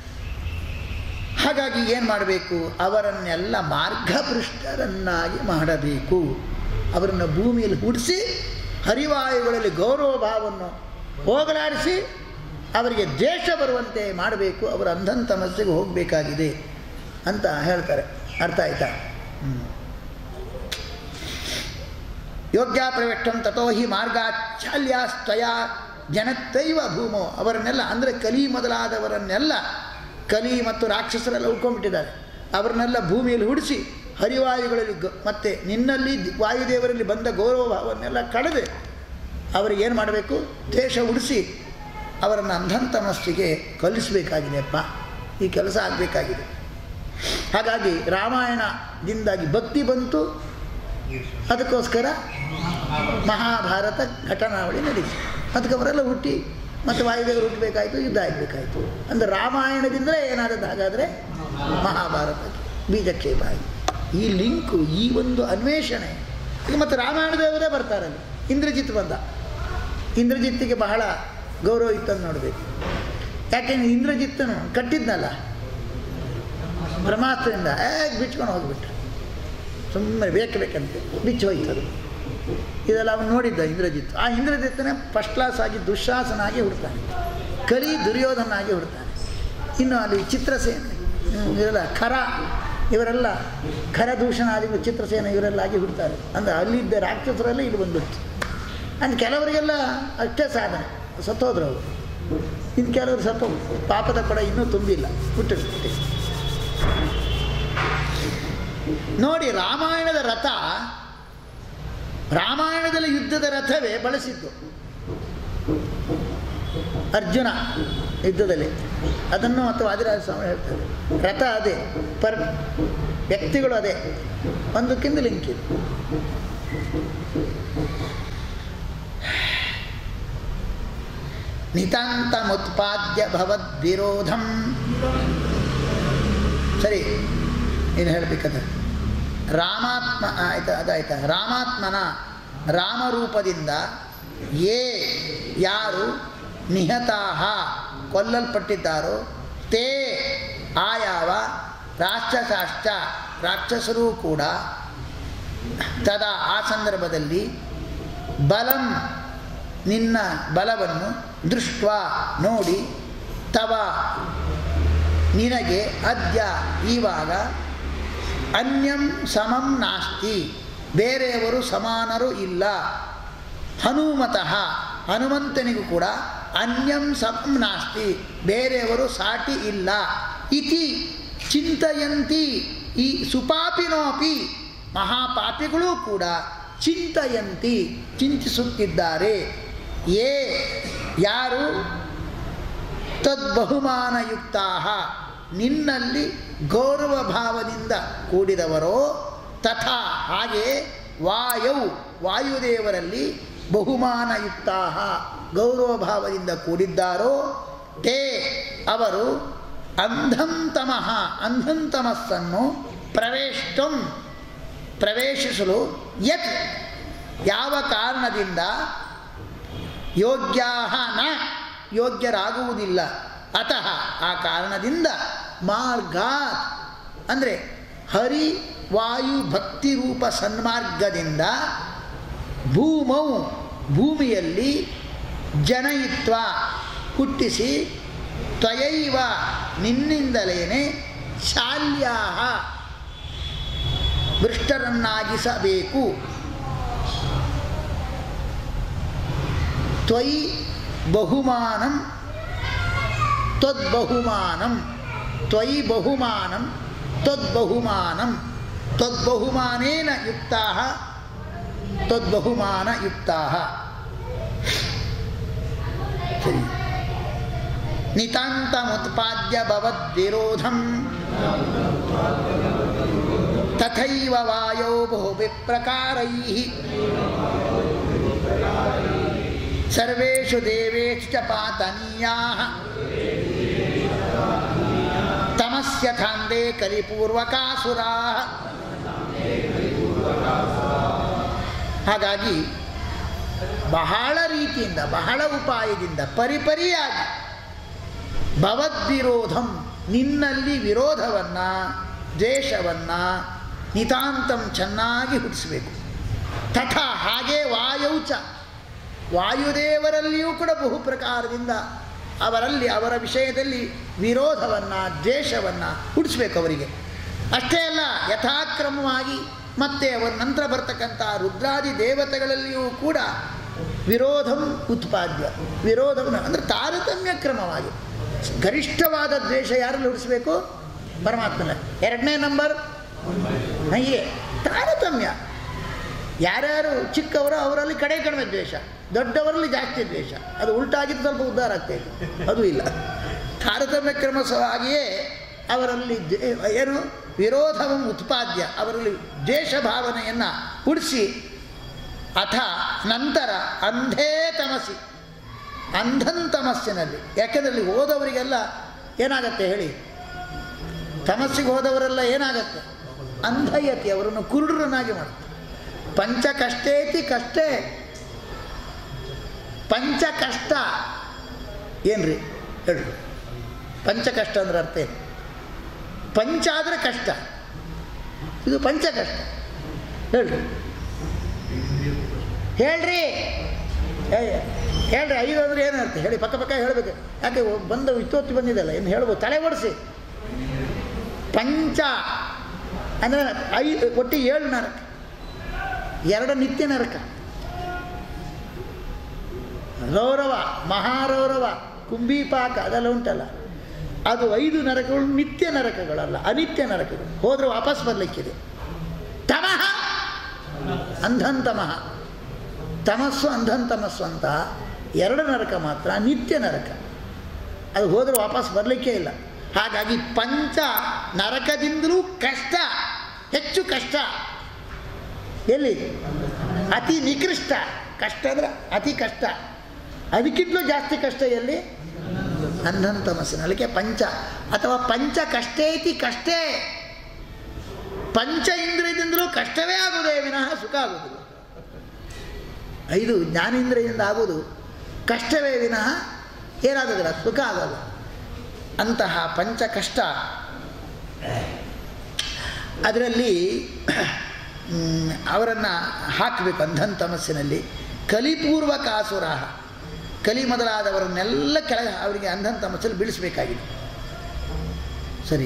ಹಾಗಾಗಿ ಏನು ಮಾಡಬೇಕು, ಅವರನ್ನೆಲ್ಲ ಮಾರ್ಗಭೃಷ್ಟರನ್ನಾಗಿ ಮಾಡಬೇಕು. ಅವರನ್ನು ಭೂಮಿಯಲ್ಲಿ ಹುಟ್ಟಿಸಿ ಹರಿವಾಯುಗಳಲ್ಲಿ ಗೌರವ ಭಾವವನ್ನು ಹೋಗಲಾಡಿಸಿ ಅವರಿಗೆ ದ್ವೇಷ ಬರುವಂತೆ ಮಾಡಬೇಕು. ಅವರು ಅಂಧಂತಮಸ್ಸಿಗೆ ಹೋಗಬೇಕಾಗಿದೆ ಅಂತ ಹೇಳ್ತಾರೆ. ಅರ್ಥ ಆಯ್ತಾ? ಹ್ಞೂ ಯೋಗ್ಯ ಪ್ರವೇಷ್ಟಂ ತಥೋ ಹಿ ಮಾರ್ಗಾಚಾಲ್ಯಾಸ್ತಯ ಜನತ್ತೈವ ಭೂಮೋ. ಅವರನ್ನೆಲ್ಲ ಅಂದರೆ ಕಲಿ ಮೊದಲಾದವರನ್ನೆಲ್ಲ, ಕಲಿ ಮತ್ತು ರಾಕ್ಷಸರೆಲ್ಲ ಉಳ್ಕೊಂಡ್ಬಿಟ್ಟಿದ್ದಾರೆ, ಅವರನ್ನೆಲ್ಲ ಭೂಮಿಯಲ್ಲಿ ಹುಡಿಸಿ ಹರಿವಾಯುಗಳಲ್ಲಿ ಗ ಮತ್ತು ನಿನ್ನಲ್ಲಿ ವಾಯುದೇವರಲ್ಲಿ ಬಂದ ಗೌರವ ಭಾವನ್ನೆಲ್ಲ ಕಳೆದು ಅವರಿಗೇನು ಮಾಡಬೇಕು, ದ್ವೇಷ ಉಡಿಸಿ ಅವರನ್ನು ಅಂಧಂತಮಸ್ಸಿಗೆ ಕಲಿಸಬೇಕಾಗಿದೆಯಪ್ಪ. ಈ ಕೆಲಸ ಆಗಬೇಕಾಗಿದೆ. ಹಾಗಾಗಿ ರಾಮಾಯಣದಿಂದಾಗಿ ಭಕ್ತಿ ಬಂತು, ಅದಕ್ಕೋಸ್ಕರ ಮಹಾಭಾರತ ಘಟನಾವಳಿ ನಡೀತು. ಅದಕ್ಕೆ ಅವರೆಲ್ಲ ಹುಟ್ಟಿ ಮತ್ತು ವಾಯುದೇವರು ಹುಟ್ಟಬೇಕಾಯಿತು, ಯುದ್ಧ ಆಗಬೇಕಾಯಿತು. ಅಂದರೆ ರಾಮಾಯಣದಿಂದಲೇ ಏನಾದದ್ದು, ಹಾಗಾದರೆ ಮಹಾಭಾರತ ಬೀಜಕ್ಷೇಪ ಆಯಿತು. ಈ ಲಿಂಕು, ಈ ಒಂದು ಅನ್ವೇಷಣೆ. ಈಗ ಮತ್ತು ರಾಮಾಯಣದೇವರೇ ಬರ್ತಾರಲ್ಲಿ. ಇಂದ್ರಜಿತ್ ಬಂದ, ಇಂದ್ರಜಿತ್ತಿಗೆ ಬಹಳ ಗೌರವ ಇತ್ತಂದು ನೋಡಬೇಕು. ಯಾಕೆಂದ್ರೆ ಇಂದ್ರಜಿತ್ತನು ಕಟ್ಟಿದ್ನಲ್ಲ ಬ್ರಹ್ಮಾಸ್ತ್ರದಿಂದ, ಹೇಗೆ ಬಿಚ್ಕೊಂಡು ಹೋಗಿಬಿಟ್ಟ, ಸುಮ್ಮನೆ ಬೇಕು ಬೇಕಂತೆ ಬಿಚ್ಚಿ ಹೋಯ್ತದು. ಇದೆಲ್ಲ ಅವನು ನೋಡಿದ್ದ ಇಂದ್ರಜಿತ್. ಆ ಇಂದ್ರಜಿತ್ತನೇ ಫಸ್ಟ್ ಕ್ಲಾಸ್ ಆಗಿ ದುಶ್ಯಾಸನಾಗಿ ಹುಡ್ತಾನೆ, ಕಲಿ ದುರ್ಯೋಧನಾಗಿ ಹುಡ್ತಾನೆ. ಇನ್ನು ಅಲ್ಲಿ ಚಿತ್ರಸೇನ ಇವರೆಲ್ಲ ಖರ, ಇವರೆಲ್ಲ ಖರದೂಷಣಾದಿಗಳು ಚಿತ್ರಸೇನ ಇವರೆಲ್ಲ ಆಗಿ ಹುಡ್ತಾರೆ. ಅಂದರೆ ಅಲ್ಲಿದ್ದ ರಾಕ್ಷಸರೆಲ್ಲ ಇಲ್ಲಿ ಬಂದ್ಬಿಡ್ತು. ಅಂದು ಕೆಲವರಿಗೆಲ್ಲ ಅಷ್ಟೇ ಸಾಧನೆ, ಸತ್ತೋದ್ರು ಅವರು. ಇನ್ನು ಕೆಲವರು ಸ್ವಲ್ಪ ಪಾಪದ ಕೊಡ ಇನ್ನೂ ತುಂಬಿಲ್ಲ, ಹುಟ್ಟಿಬಿಟ್ಟು. ನೋಡಿ, ರಾಮಾಯಣದ ರಥ, ರಾಮಾಯಣದಲ್ಲಿ ಯುದ್ಧದ ರಥವೇ ಬಳಸಿದ್ದು ಅರ್ಜುನ ಯುದ್ಧದಲ್ಲಿ. ಅದನ್ನು ಮತ್ತು ವಾದಿರಾಜ ಸ್ವಾಮಿ ಹೇಳ್ತಾರೆ, ರಥ ಅದೇ ಪರ್ ವ್ಯಕ್ತಿಗಳು ಅದೇ, ಒಂದಕ್ಕಿಂತ ಲಿಂಕ್ ಇದೆ. ನಿತಾಂತಮುತ್ಪಾದ್ಯ ಭವದ್ವಿರೋಧಂ. ಸರಿ, ಏನು ಹೇಳಬೇಕಂದ್ರೆ ರಾಮಾತ್ಮ ಆಯ್ತಾ, ಅದಾಯ್ತಾ. ರಾಮಾತ್ಮನ ರಾಮರೂಪದಿಂದ ಯೇ ಯಾರು ನಿಹತಾಹ ಕೊಲ್ಲಲ್ಪಟ್ಟಿದ್ದಾರೋ ತೇ ಆಯಾವ ರಾಕ್ಷಸಾಶ್ಚ ರಾಕ್ಷಸರೂ ಕೂಡ ತದಾ ಆ ಸಂದರ್ಭದಲ್ಲಿ ಬಲಂ ನಿನ್ನ ಬಲವನ್ನು ದೃಷ್ಟ ನೋಡಿ ತವ ನಿನಗೆ ಅದ್ಯ ಈವಾಗ ಅನ್ಯಂ ಸಮಂ ನಾಸ್ತಿ ಬೇರೆಯವರು ಸಮಾನರು ಇಲ್ಲ. ಹನುಮತಃ ಹನುಮಂತನಿಗೂ ಕೂಡ ಅನ್ಯಂ ಸಮಂ ನಾಸ್ತಿ ಬೇರೆಯವರು ಸಾಟಿ ಇಲ್ಲ. ಇತಿ ಚಿಂತಯಂತಿ ಈ ಸುಪಾಪಿನೋಪಿ ಮಹಾಪಾಪಿಗಳೂ ಕೂಡ ಚಿಂತಯಂತಿ ಚಿಂತಿಸುತ್ತಿದ್ದಾರೆ. ಯೇ ಯಾರು ತದ್ಬಹುಮಾನಯುಕ್ತಾ ನಿನ್ನಲ್ಲಿ ಗೌರವ ಭಾವದಿಂದ ಕೂಡಿದವರೋ ತಥಾ ಹಾಗೆ ವಾಯೌ ವಾಯುದೇವರಲ್ಲಿ ಬಹುಮಾನಯುಕ್ತಾ ಗೌರವ ಭಾವದಿಂದ ಕೂಡಿದ್ದಾರೋ ತೇ ಅವರು ಅಂಧಂ ತಮಃ ಅಂಧಂ ತಮಸ್ಸನ್ನು ಪ್ರವೇಷ್ಟಂ ಪ್ರವೇಶಿಸಲು ಯತ್ ಯಾವ ಕಾರಣದಿಂದ ಯೋಗ್ಯಾಹ ನ ಯೋಗ್ಯರಾಗುವುದಿಲ್ಲ. ಅತಃ ಆ ಕಾರಣದಿಂದ ಮಾರ್ಗಾತ್ ಅಂದರೆ ಹರಿ ವಾಯು ಭಕ್ತಿ ರೂಪ ಸನ್ಮಾರ್ಗದಿಂದ ಭೂಮೌ ಭೂಮಿಯಲ್ಲಿ ಜನಯಿತ್ವ ಹುಟ್ಟಿಸಿ ತ್ವಯೈವ ನಿನ್ನಿಂದಲೇನೆ ಶಾಲ್ಯಾಹ ಭೃಷ್ಟರನ್ನಾಗಿಸಬೇಕು. ತ್ವಯಿ ಬಹುಮಾನಂ ತ್ವದ್ಬಹುಮಾನಂ ತ್ವಯಿ ಬಹುಮಾನಂ ತ್ವದ್ಬಹುಮಾನಂ ತ್ವದ್ಬಹುಮಾನೇನ ಯುಕ್ತಾಃ ತ್ವದ್ಬಹುಮಾನಯುಕ್ತಾಃ. ಸರಿ. ನಿತಾಂತಮುತ್ಪಾದ್ಯ ಭವದ್ವಿರೋಧಂ ತಥೈವ ವಾಯೋ ಬಹುವಿಪ್ರಕಾರೈಃ ಸರ್ವೇಷು ದೇವೇಷು ಚ ಪಾತನೀಯಾಃ ತಮಸ್ಯ ಥಾಂದೇ ಕಲಿಪೂರ್ವಕಾಸುರಾಃ. ಹಾಗಾಗಿ ಬಹಳ ರೀತಿಯಿಂದ ಬಹಳ ಉಪಾಯದಿಂದ ಪರಿಪರಿಯಾಗಿ ಭವದ್ವಿರೋಧಂ ನಿನ್ನಲ್ಲಿ ವಿರೋಧವನ್ನು ದ್ವೇಷವನ್ನು ನಿತಾಂತಂ ಚೆನ್ನಾಗಿ ಹುಟ್ಟಿಸಬೇಕು. ತಥಾ ಹಾಗೆ ವಾಯೌಚ ವಾಯುದೇವರಲ್ಲಿಯೂ ಕೂಡ ಬಹು ಪ್ರಕಾರದಿಂದ ಅವರಲ್ಲಿ ಅವರ ವಿಷಯದಲ್ಲಿ ವಿರೋಧವನ್ನು ದ್ವೇಷವನ್ನು ಹುಟ್ಟಿಸ್ಬೇಕು ಅವರಿಗೆ. ಅಷ್ಟೇ ಅಲ್ಲ, ಯಥಾಕ್ರಮವಾಗಿ ಮತ್ತು ಅವರ ನಂತರ ಬರ್ತಕ್ಕಂಥ ರುದ್ರಾದಿ ದೇವತೆಗಳಲ್ಲಿಯೂ ಕೂಡ ವಿರೋಧಂ ಉತ್ಪಾದ್ಯ ವಿರೋಧವನ್ನು ಅಂದರೆ ತಾರತಮ್ಯ ಕ್ರಮವಾಗಿ ಗರಿಷ್ಠವಾದ ದ್ವೇಷ ಯಾರಲ್ಲಿ ಹುಟ್ಟಿಸ್ಬೇಕು? ಪರಮಾತ್ಮನ. ಎರಡನೇ ನಂಬರ್ ಹೀಗೆ ತಾರತಮ್ಯ. ಯಾರ್ಯಾರು ಚಿಕ್ಕವರು ಅವರಲ್ಲಿ ಕಡೆ ಕಡಿಮೆ ದ್ವೇಷ, ದೊಡ್ಡವರಲ್ಲಿ ಜಾಸ್ತಿ ದ್ವೇಷ. ಅದು ಉಲ್ಟಾಗಿದ್ದು ಸ್ವಲ್ಪ ಉದ್ಧಾರ ಆಗ್ತಾಯಿತ್ತು, ಅದು ಇಲ್ಲ. ತಾರತಮ್ಯ ಕ್ರಮಸವಾಗಿಯೇ ಅವರಲ್ಲಿ ಏನು ವಿರೋಧವನ್ನು ಉತ್ಪಾದ್ಯ ಅವರಲ್ಲಿ ದ್ವೇಷ ಭಾವನೆಯನ್ನು ಹುಡಿಸಿ ಅಥ ನಂತರ ಅಂಧೇ ತಮಸಿ ಅಂಧನ್ ತಮಸ್ಸಿನಲ್ಲಿ. ಯಾಕೆಂದರೆ ಹೋದವರಿಗೆಲ್ಲ ಏನಾಗತ್ತೆ ಹೇಳಿ? ತಮಸ್ಸಿಗೆ ಹೋದವರೆಲ್ಲ ಏನಾಗತ್ತೆ? ಅಂಧಯತಿ, ಅವರನ್ನು ಕುರುಡರನ್ನಾಗಿ ಮಾಡುತ್ತೆ. ಪಂಚ ಕಷ್ಟೇತಿ ಕಷ್ಟೇ ಪಂಚ ಕಷ್ಟ ಏನ್ರಿ ಹೇಳ್ರಿ? ಪಂಚ ಕಷ್ಟ ಅಂದ್ರೆ ಅರ್ಥ ಏನು? ಪಂಚ ಆದರೆ ಕಷ್ಟ, ಇದು ಪಂಚ ಕಷ್ಟ ಹೇಳ್ರಿ ಹೇಳ್ರಿ ಹೇಳ್ರಿ ಐದು ಅಂದರೆ ಏನು ಅರ್ಥ ಹೇಳಿ? ಪಕ್ಕ ಪಕ್ಕ ಹೇಳಬೇಕು. ಯಾಕೆ ಬಂದ ಇತ್ತೊತ್ತಿ ಬಂದಿದ್ದಲ್ಲ, ಏನು ಹೇಳ್ಬೋದು? ತಲೆ ಓಡಿಸಿ. ಪಂಚ ಅಂದರೆ ಐದು ಒಟ್ಟು ಏಳು ನರಕ, ಎರಡು ನಿತ್ಯ ನರಕ. ರೌರವ ಮಹಾರೌರವ ಕುಂಭೀಪಾಕ ಅದೆಲ್ಲ ಉಂಟಲ್ಲ, ಅದು ಐದು ನರಕಗಳು ನಿತ್ಯ ನರಕಗಳಲ್ಲ, ಅನಿತ್ಯ ನರಕಗಳು. ಹೋದರೆ ವಾಪಸ್ ಬರಲಿಕ್ಕಿದೆ. ತಮಃ ಅಂಧನ್ ತಮಃ, ತಮಸ್ಸು ಅಂಧನ್ ತಮಸ್ಸು ಅಂತ ಎರಡು ನರಕ ಮಾತ್ರ ನಿತ್ಯ ನರಕ, ಅದು ಹೋದರೆ ವಾಪಸ್ ಬರಲಿಕ್ಕೇ ಇಲ್ಲ. ಹಾಗಾಗಿ ಪಂಚ ನರಕದಿಂದಲೂ ಕಷ್ಟ ಹೆಚ್ಚು ಕಷ್ಟ ಎಲ್ಲಿ? ಅತಿ ನಿಕೃಷ್ಟ ಕಷ್ಟ ಅಂದರೆ ಅತಿ ಕಷ್ಟ. ಅದಕ್ಕಿಂತಲೂ ಜಾಸ್ತಿ ಕಷ್ಟ ಎಲ್ಲಿ? ಅಂಧನ ತಮಸ್ಸಿನ. ಅದಕ್ಕೆ ಪಂಚ ಅಥವಾ ಪಂಚ ಕಷ್ಟೇತಿ ಕಷ್ಟೇ. ಪಂಚ ಇಂದ್ರಿಯದಿಂದಲೂ ಕಷ್ಟವೇ ಆಗುವುದೇ ವಿನಃ ಸುಖ ಆಗುವುದಿಲ್ಲ. ಐದು ಜ್ಞಾನೇಂದ್ರಿಯದಿಂದ ಆಗುವುದು ಕಷ್ಟವೇ ವಿನಃ ಏನಾಗೋದಿಲ್ಲ, ಸುಖ ಆಗೋಲ್ಲ. ಅಂತಹ ಪಂಚ ಕಷ್ಟ ಅದರಲ್ಲಿ ಅವರನ್ನು ಹಾಕಬೇಕು ಅಂಧನ ತಮಸ್ಸಿನಲ್ಲಿ. ಕಲಿಪೂರ್ವಕಾಸುರ, ಕಲಿ ಮೊದಲಾದವರನ್ನೆಲ್ಲ ಕೆಳಗೆ ಅವರಿಗೆ ಅಂಧನ ತಮಸ್ಸಲ್ಲಿ ಬೀಳಿಸಬೇಕಾಗಿದೆ. ಸರಿ.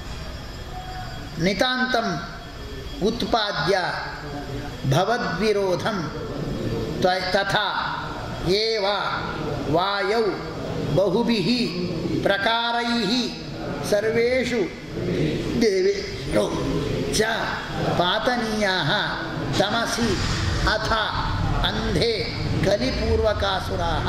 ನಿತಾಂತಂ ಉತ್ಪಾದ್ಯ ಭವದ್ವಿರೋಧಂ ತಥಾ ಏವ ವಾಯೌ ಬಹುಭಿಃ ಪ್ರಕಾರೈಃ ಸರ್ವೇಷು ದೇವೇಷು ಚ ಪಾತನೀಯಾಃ ತಮಸಿ ಅಥ ಅಂಧೇ ಕಲಿಪೂರ್ವಕಾಸುರಾಃ.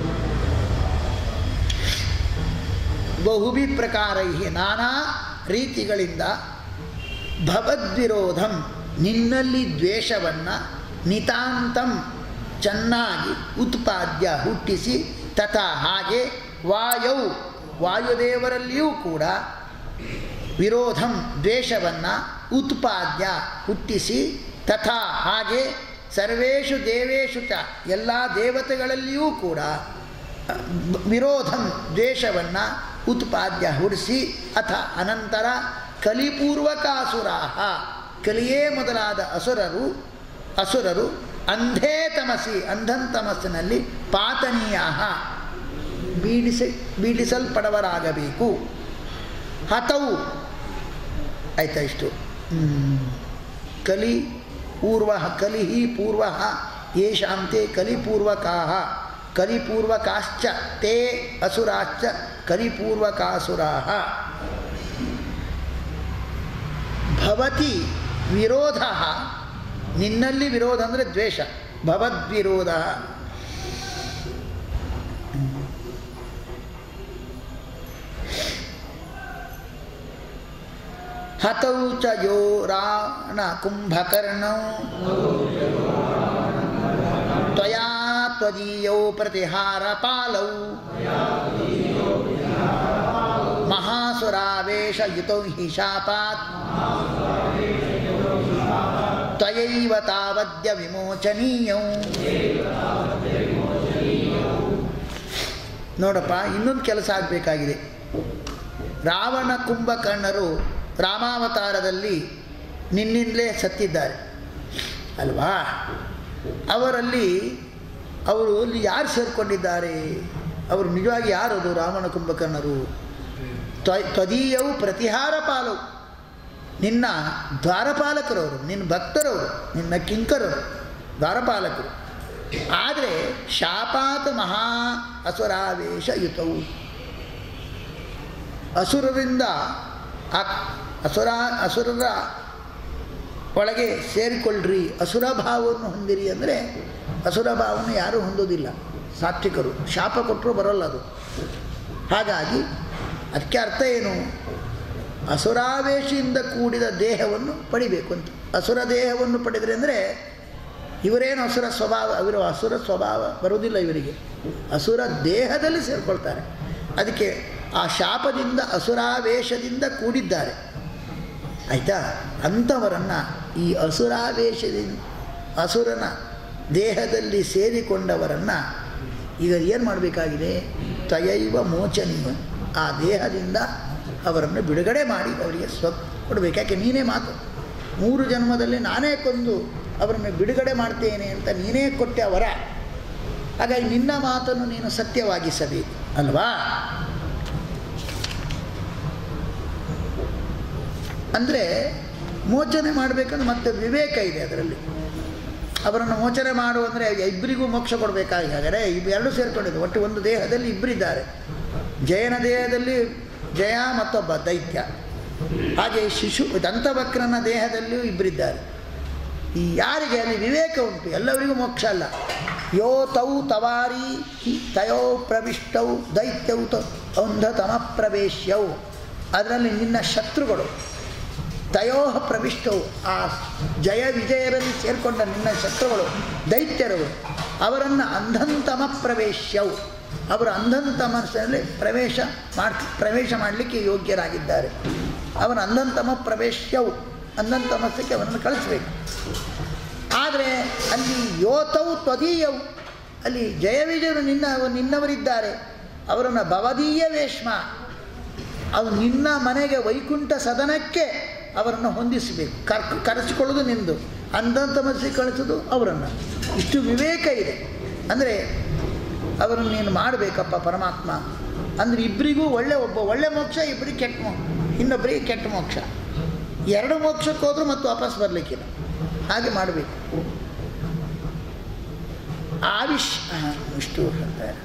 ಬಹುಭಿ ಪ್ರಕಾರೈಃ ನಾನಾ ರೀತಿಗಳಿಂದ ಭವದ್ವಿರೋಧಂ ನಿನ್ನಲ್ಲಿ ದ್ವೇಷವನ್ನು ನಿತಾಂತಂ ಚೆನ್ನಾಗಿ ಉತ್ಪಾದ್ಯ ಹುಟ್ಟಿಸಿ ತಥಾ ಹಾಗೆ ವಾಯೌ ವಾಯುದೇವರಲ್ಲಿಯೂ ಕೂಡ ವಿರೋಧಂ ದ್ವೇಷವನ್ನು ಉತ್ಪಾದ್ಯ ಹುಟ್ಟಿಸಿ ತಥಾ ಹಾಗೆ ಸರ್ವೇಷು ದೇವೇಷು ಚ ಎಲ್ಲ ದೇವತೆಗಳಲ್ಲಿಯೂ ಕೂಡ ವಿರೋಧಂ ದ್ವೇಷವನ್ನು ಉತ್ಪಾದ್ಯ ಹುಡಿಸಿ ಅಥ ಅನಂತರ ಕಲಿಪೂರ್ವಕಾಸುರಾಹ ಕಲಿಯೇ ಮೊದಲಾದ ಅಸುರರು ಅಸುರರು ಅಂಧೇ ತಮಸಿ ಅಂಧನ್ ತಮಸ್ಸಿನಲ್ಲಿ ಪಾತನೀಯಾಹ ಬೀಡಿಸಿ ಬೀಡಿಸಲ್ಪಡವರಾಗಬೇಕು. ಹತವು ಆಯ್ತಾ ಇಷ್ಟು. ಕಲಿ ಪೂರ್ವ ಕಲಿಹಿ ಪೂರ್ವ ಯೇಷಾಂತೆ ಕಲಿಪೂರ್ವಕಾಹ ಕಲಿಪೂರ್ವಕಾಶ್ಚ ತೇ ಅಸುರಾಶ್ಚ ಕಲಿಪೂರ್ವಕಾಸುರಾಹ. ಭವತಿ ವಿರೋಧ ನಿನ್ನಲ್ಲಿ ವಿರೋಧ ಅಂದರೆ ದ್ವೇಷ. ಭವದ್ವಿರೋಧ ಹತೌ ಚ ಯೋ ರಾಣ ಕುಂಭಕರ್ಣೌ ತ್ವಯಾ ತ್ವದೀಯೌ ಪ್ರತಿಹಾರ ಪಾಲೌ ಮಹಾಸುರಾವೇಶಯುತೌ ಹಿ ಶಾಪಾತ್ ತ್ವಯೈವ ತಾವದ್ಯ ವಿಮೋಚನೀಯೌ. ನೋಡಪ್ಪ, ಇನ್ನೊಂದು ಕೆಲಸ ಆಗಬೇಕಾಗಿದೆ. ರಾವಣ ಕುಂಭಕರ್ಣರು ರಾಮಾವತಾರದಲ್ಲಿ ನಿನ್ನಿಂದಲೇ ಸತ್ತಿದ್ದಾರೆ ಅಲ್ವಾ? ಅವರಲ್ಲಿ ಅವರು ಅಲ್ಲಿ ಯಾರು ಸೇರಿಕೊಂಡಿದ್ದಾರೆ? ಅವರು ನಿಜವಾಗಿ ಯಾರದು? ರಾವಣ ಕುಂಭಕರ್ಣರು ತ್ವ ತ್ವದೀಯವು ಪ್ರತಿಹಾರ ಪಾಲವು, ನಿನ್ನ ದ್ವಾರಪಾಲಕರವರು, ನಿನ್ನ ಭಕ್ತರವರು, ನಿನ್ನ ಕಿಂಕರರು, ದ್ವಾರಪಾಲಕರು. ಆದರೆ ಶಾಪಾತ್ ಮಹಾ ಅಸುರಾವೇಶಯುತವು, ಅಸುರರಿಂದ ಆ ಅಸುರ ಅಸುರರ ಒಳಗೆ ಸೇರಿಕೊಳ್ಳ್ರಿ, ಅಸುರ ಭಾವವನ್ನು ಹೊಂದಿರಿ. ಅಂದರೆ ಅಸುರ ಭಾವವನ್ನು ಯಾರೂ ಹೊಂದೋದಿಲ್ಲ ಸಾತ್ವಿಕರು. ಶಾಪ ಕೊಟ್ಟರು ಬರೋಲ್ಲ ಅದು. ಹಾಗಾಗಿ ಅದಕ್ಕೆ ಅರ್ಥ ಏನು? ಅಸುರಾವೇಶಿಯಿಂದ ಕೂಡಿದ ದೇಹವನ್ನು ಪಡಿಬೇಕು ಅಂತ. ಅಸುರ ದೇಹವನ್ನು ಪಡೆದರೆ ಅಂದರೆ ಇವರೇನು ಅಸುರ ಸ್ವಭಾವ, ಅವರು ಅಸುರ ಸ್ವಭಾವ ಬರುವುದಿಲ್ಲ ಇವರಿಗೆ, ಅಸುರ ದೇಹದಲ್ಲಿ ಸೇರಿಕೊಳ್ತಾರೆ. ಅದಕ್ಕೆ ಆ ಶಾಪದಿಂದ ಅಸುರಾವೇಶದಿಂದ ಕೂಡಿದ್ದಾರೆ ಆಯಿತಾ. ಅಂಥವರನ್ನು ಈ ಅಸುರಾವೇಶದಿಂದ ಅಸುರನ ದೇಹದಲ್ಲಿ ಸೇರಿಕೊಂಡವರನ್ನು ಈಗ ಏನು ಮಾಡಬೇಕಾಗಿದೆ? ತಯೈವ ಮೋಚನೀಯ, ಆ ದೇಹದಿಂದ ಅವರನ್ನು ಬಿಡುಗಡೆ ಮಾಡಿ ಅವರಿಗೆ ಸ್ವ ಕೊಡಬೇಕು. ಯಾಕೆ ನೀನೇ ಮಾತು, ಮೂರು ಜನ್ಮದಲ್ಲಿ ನಾನೇ ಕೊಂದು ಅವರನ್ನು ಬಿಡುಗಡೆ ಮಾಡ್ತೇನೆ ಅಂತ ನೀನೇ ಕೊಟ್ಟೆ ಅವರ. ಹಾಗಾಗಿ ನಿನ್ನ ಮಾತನ್ನು ನೀನು ಸತ್ಯವಾಗಿಸಬೇಕು ಅಲ್ವಾ? ಅಂದರೆ ಮೋಚನೆ ಮಾಡಬೇಕಂದ್ರೆ ಮತ್ತೆ ವಿವೇಕ ಇದೆ ಅದರಲ್ಲಿ. ಅವರನ್ನು ಮೋಚನೆ ಮಾಡು ಅಂದರೆ ಇಬ್ಬರಿಗೂ ಮೋಕ್ಷ ಕೊಡಬೇಕಾಗಿ, ಹಾಗಾದರೆ ಇವೆರಡೂ ಸೇರಿಕೊಂಡಿದ್ದು. ಒಟ್ಟು ಒಂದು ದೇಹದಲ್ಲಿ ಇಬ್ಬರಿದ್ದಾರೆ. ಜಯನ ದೇಹದಲ್ಲಿ ಜಯ ಮತ್ತೊಬ್ಬ ದೈತ್ಯ, ಹಾಗೆ ಶಿಶು ದಂತವಕ್ರನ ದೇಹದಲ್ಲಿಯೂ ಇಬ್ಬರಿದ್ದಾರೆ. ಈ ಯಾರಿಗೆ ಅಲ್ಲಿ ವಿವೇಕ ಉಂಟು ಎಲ್ಲವರಿಗೂ ಮೋಕ್ಷ ಅಲ್ಲ. ಯೋ ತೌ ತವಾರಿ ತಯೋ ಪ್ರವಿಷ್ಟೌ ದೈತ್ಯೌ ತ ಔಂಧ ತಮ ಪ್ರವೇಶ್ಯವು, ಅದರಲ್ಲಿ ನಿನ್ನ ಶತ್ರುಗಳು ತಯೋಹ ಪ್ರವಿಷ್ಟವು ಆ ಜಯ ವಿಜಯರಲ್ಲಿ ಸೇರಿಕೊಂಡ ನಿನ್ನ ಶತ್ರುಗಳು ದೈತ್ಯರು ಅವರನ್ನು ಅಂಧಂತಮ ಪ್ರವೇಶ್ಯವು ಅವರು ಅಂಧಂತಮಸ್ಸಲ್ಲಿ ಪ್ರವೇಶ ಮಾಡಿ ಪ್ರವೇಶ ಮಾಡಲಿಕ್ಕೆ ಯೋಗ್ಯರಾಗಿದ್ದಾರೆ. ಅವನ ಅಂಧಂತಮ ಪ್ರವೇಶ್ಯವು ಅಂಧಂತಮಸ್ಸಕ್ಕೆ ಅವನನ್ನು ಕಳಿಸ್ಬೇಕು. ಆದರೆ ಅಲ್ಲಿ ಯೋತವು ತ್ವದೀಯವು ಅಲ್ಲಿ ಜಯ ವಿಜಯರು ನಿನ್ನ ನಿನ್ನವರಿದ್ದಾರೆ ಅವರನ್ನು ಭವದೀಯ ವೇಶ್ಮ ಅದು ನಿನ್ನ ಮನೆಗೆ ವೈಕುಂಠ ಸದನಕ್ಕೆ ಅವರನ್ನು ಹೊಂದಿಸಬೇಕು. ಕರ್ ಕರೆಸಿಕೊಳ್ಳೋದು ನಿಂದು, ಅಂಧಂತಮಸ್ಸಿಗೆ ಕಳಿಸೋದು ಅವರನ್ನು. ಇಷ್ಟು ವಿವೇಕ ಇದೆ. ಅಂದರೆ ಅವರನ್ನು ನೀನು ಮಾಡಬೇಕಪ್ಪ ಪರಮಾತ್ಮ ಅಂದರೆ ಇಬ್ಬರಿಗೂ ಒಳ್ಳೆ ಒಬ್ಬ ಒಳ್ಳೆ ಮೋಕ್ಷ, ಇಬ್ಬರಿಗೆ ಕೆಟ್ಟ ಮೋ ಇನ್ನೊಬ್ಬರಿಗೆ ಕೆಟ್ಟ ಮೋಕ್ಷ. ಎರಡು ಮೋಕ್ಷಕ್ಕೆ ಹೋದರೂ ಮತ್ತು ವಾಪಸ್ ಬರಲಿಕ್ಕಿಲ್ಲ. ಹಾಗೆ ಮಾಡಬೇಕು. ಆವಿಷ್ ಇಷ್ಟು ಹೇಳ್ತಾರೆ.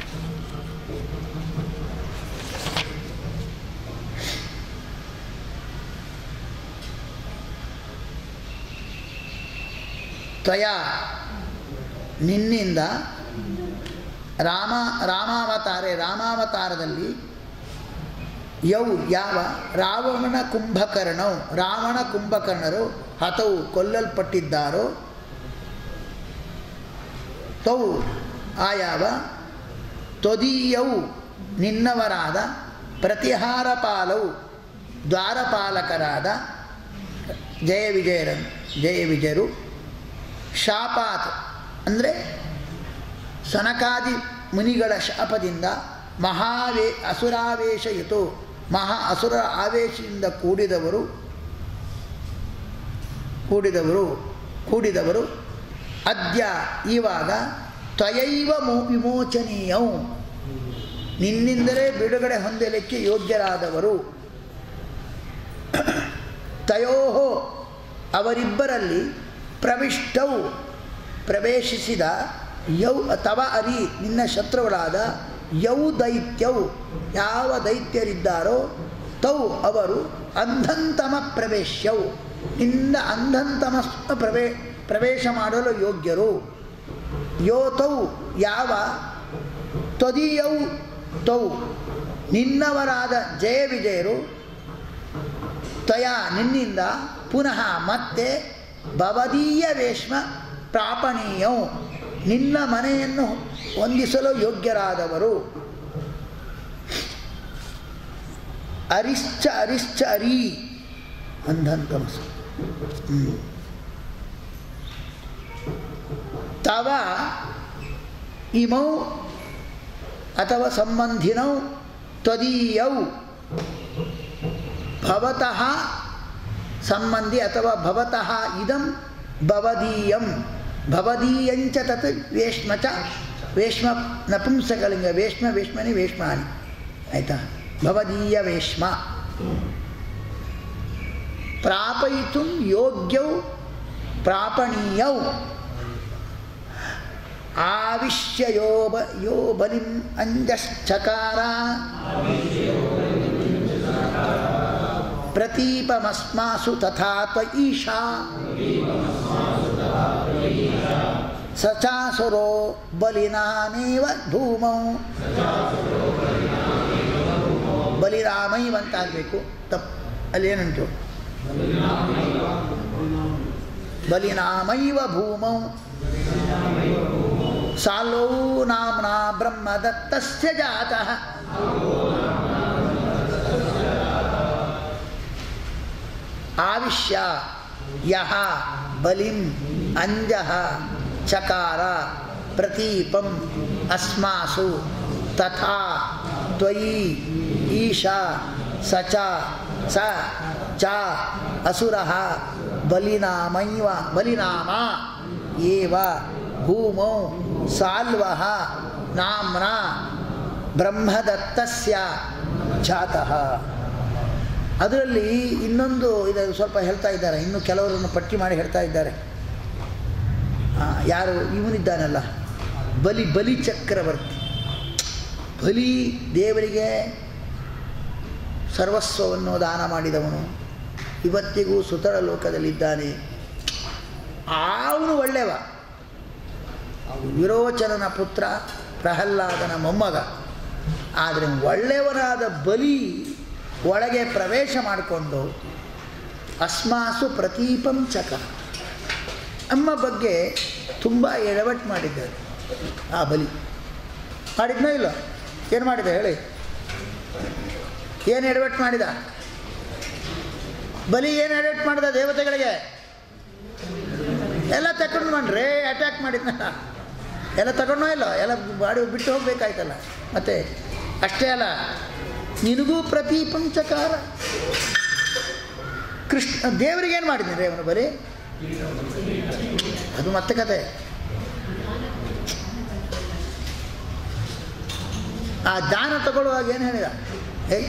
ತ್ವಯ ನಿನ್ನಿಂದ ರಾಮ ರಾಮಾವತಾರೆ ರಾಮಾವತಾರದಲ್ಲಿ ಯೌ ಯಾವ ರಾವಣನ ಕುಂಭಕರ್ಣವು ರಾವಣ ಕುಂಭಕರ್ಣರು ಹತವು ಕೊಲ್ಲಲ್ಪಟ್ಟಿದ್ದಾರೋ ತೌ ಆಯಾವ ತ್ವದೀಯವು ನಿನ್ನವರಾದ ಪ್ರತಿಹಾರ ಪಾಲವು ದ್ವಾರಪಾಲಕರಾದ ಜಯ ವಿಜಯರನ್ ಜಯ ವಿಜಯರು ಶಾಪಾತ್ ಅಂದರೆ ಸನಕಾದಿ ಮುನಿಗಳ ಶಾಪದಿಂದ ಮಹಾವೇ ಅಸುರಾವೇಶಯುತು ಮಹಾ ಅಸುರ ಆವೇಶದಿಂದ ಕೂಡಿದವರು ಕೂಡಿದವರು ಕೂಡಿದವರು ಅದ್ಯ ಇವಾಗ ತ್ವಯೈವ ವಿಮೋಚನೀಯವು ನಿನ್ನಿಂದಲೇ ಬಿಡುಗಡೆ ಹೊಂದಲಿಕ್ಕೆ ಯೋಗ್ಯರಾದವರು. ತಯೋಹೋ ಅವರಿಬ್ಬರಲ್ಲಿ ಪ್ರವಿಷ್ಟವು ಪ್ರವೇಶಿಸಿದ ಯೌ ತವ ಅರಿ ನಿನ್ನ ಶತ್ರುಗಳಾದ ಯೌ ದೈತ್ಯವು ಯಾವ ದೈತ್ಯರಿದ್ದಾರೋ ತೌ ಅವರು ಅಂಧಂತಮ ಪ್ರವೇಶ್ಯವು ನಿನ್ನ ಅಂಧಂತಮ ಪ್ರವೇ ಪ್ರವೇಶ ಮಾಡಲು ಯೋಗ್ಯರು. ಯೋತೌ ಯಾವ ತ್ವದೀಯೌ ತೌ ನಿನ್ನವರಾದ ಜಯ ವಿಜಯರು ತ್ವಯ ನಿನ್ನಿಂದ ಪುನಃ ಮತ್ತೆ ಭವದೀಯ ವೇಶ್ಮ ಪ್ರಾಪಣೀಯವು ನಿನ್ನ ಮನೆಯನ್ನು ಹೊಂದಿಸಲು ಯೋಗ್ಯರಾದವರು. ಅರಿಶ್ಚ ಅರಿಶ್ಚ ಅರಿ ಅಂಧಂತಮಸು ತವ ಇಮೌ ಅಥವಾ ಸಂಬಂಧಿನೌ ತ್ವದೀಯೌ ಭವತಃ ಸಂಬಂಧಿ ಅಥವಾ ಭವತಃ ಇದಂ ಭವದೀಯಂ ಭವದೀಯಂಚ ತತ್ ವೇಶ್ಮ ಚ ವೇಶ್ಮ ನಪುಂಸಕಲಿಂಗ ವೇಶ್ಮ ವೇಶ್ಮನಿ ವೇಶ್ಮಾನಿ ಆಯಿತಾ. ಭವದೀಯ ವೇಶ್ಮ ಪ್ರಾಪಯಿತು ಯೋಗ್ಯೌ ಪ್ರಾಪಣೀಯೌ ಆವಿಶ್ಯ ಯೋ ಬ ಯೋ ಬಲಿಂ ಅಂಜಶ್ಚಕಾರ ಪ್ರತೀಪಮಸ್ಮಾಸು ತಥಾ ತ್ವಯೀಶಾ ಸಚಾಸುರೋ ಬಲಿನಾಮೇವ ಭೂಮೌ ಬಲಿರಾಮೈವ ಅಂತ ಆಗಬೇಕು. ತಪ್ಪು ಅಲ್ಲಿ ಏನುಂಟು ಬಲಿನಾಮೈವ ಭೂಮೌ ಸಾಲೋ ನಾಮ್ನಾ ಬ್ರಹ್ಮದತ್ತಸ್ಯ ಜಾತಃ ಆವಿಶ್ಯ ಯಹ ಬಲಿಂ ಅಂಜಃ ಚಕಾರ ಪ್ರತೀಪಂ ಅಸ್ಮಾಸು ತಥಾ ತ್ವಯಿ ಈಶಾ ಸಚ ಸ ಚ ಅಸುರಃ ಬಲಿನಾಮೈವ ಬಲಿನಾಮ ಏವ ಭೂಮೌ ಸಾಲ್ವಃ ನಾಮ್ನಾ ಬ್ರಹ್ಮದತ್ತಸ್ಯ ಜಾತಃ. ಅದರಲ್ಲಿ ಇನ್ನೊಂದು ಇದು ಸ್ವಲ್ಪ ಹೇಳ್ತಾ ಇದ್ದಾರೆ, ಇನ್ನು ಕೆಲವರನ್ನು ಪಟ್ಟಿ ಮಾಡಿ ಹೇಳ್ತಾ ಇದ್ದಾರೆ. ಯಾರು ಇವನಿದ್ದಾನಲ್ಲ ಬಲಿ ಬಲಿ ಚಕ್ರವರ್ತಿ, ಬಲಿ ದೇವರಿಗೆ ಸರ್ವಸ್ವವನ್ನು ದಾನ ಮಾಡಿದವನು, ಇವತ್ತಿಗೂ ಸುತರ ಲೋಕದಲ್ಲಿದ್ದಾನೆ. ಅವನು ಒಳ್ಳೆಯವ, ವಿರೋಚನನ ಪುತ್ರ ಪ್ರಹ್ಲಾದನ ಮೊಮ್ಮಗ. ಆದರೆ ಒಳ್ಳೆಯವನಾದ ಬಲಿ ಒಳಗೆ ಪ್ರವೇಶ ಮಾಡಿಕೊಂಡು ಅಸ್ಮಾಸು ಪ್ರತೀಪಂ ಚಕ. ನಮ್ಮ ಬಗ್ಗೆ ತುಂಬ ಎಡವಟ್ಟು ಮಾಡಿದ್ದಾರೆ ಆ ಬಲಿ. ಮಾಡಿದ್ನೋ ಇಲ್ಲ? ಏನು ಮಾಡಿದ ಹೇಳಿ? ಏನು ಎಡವಟ್ಟು ಮಾಡಿದ ಬಲಿ? ಏನು ಎಡವಟ್ಟು ಮಾಡಿದ ದೇವತೆಗಳಿಗೆ? ಎಲ್ಲ ತಗೊಂಡು ಮಾಡ್ರಿ, ಅಟ್ಯಾಕ್ ಮಾಡಿದ್ನ ಎಲ್ಲ ತಗೊಂಡೋ ಇಲ್ಲ, ಎಲ್ಲ ಬಾಡಿ ಬಿಟ್ಟು ಹೋಗ್ಬೇಕಾಯ್ತಲ್ಲ. ಮತ್ತೆ ಅಷ್ಟೇ ಅಲ್ಲ, ನಿನಗೂ ಪ್ರತೀಪಂಚಕಾರ. ಕೃಷ್ಣ ದೇವರಿಗೇನು ಮಾಡಿದ್ನಿ ಅವನು ಬರೀ? ಅದು ಮತ್ತೆ ಕತೆ. ಆ ದಾನ ತಗೊಳ್ಳುವಾಗ ಏನು ಹೇಳಿದ? ಹೇಗೆ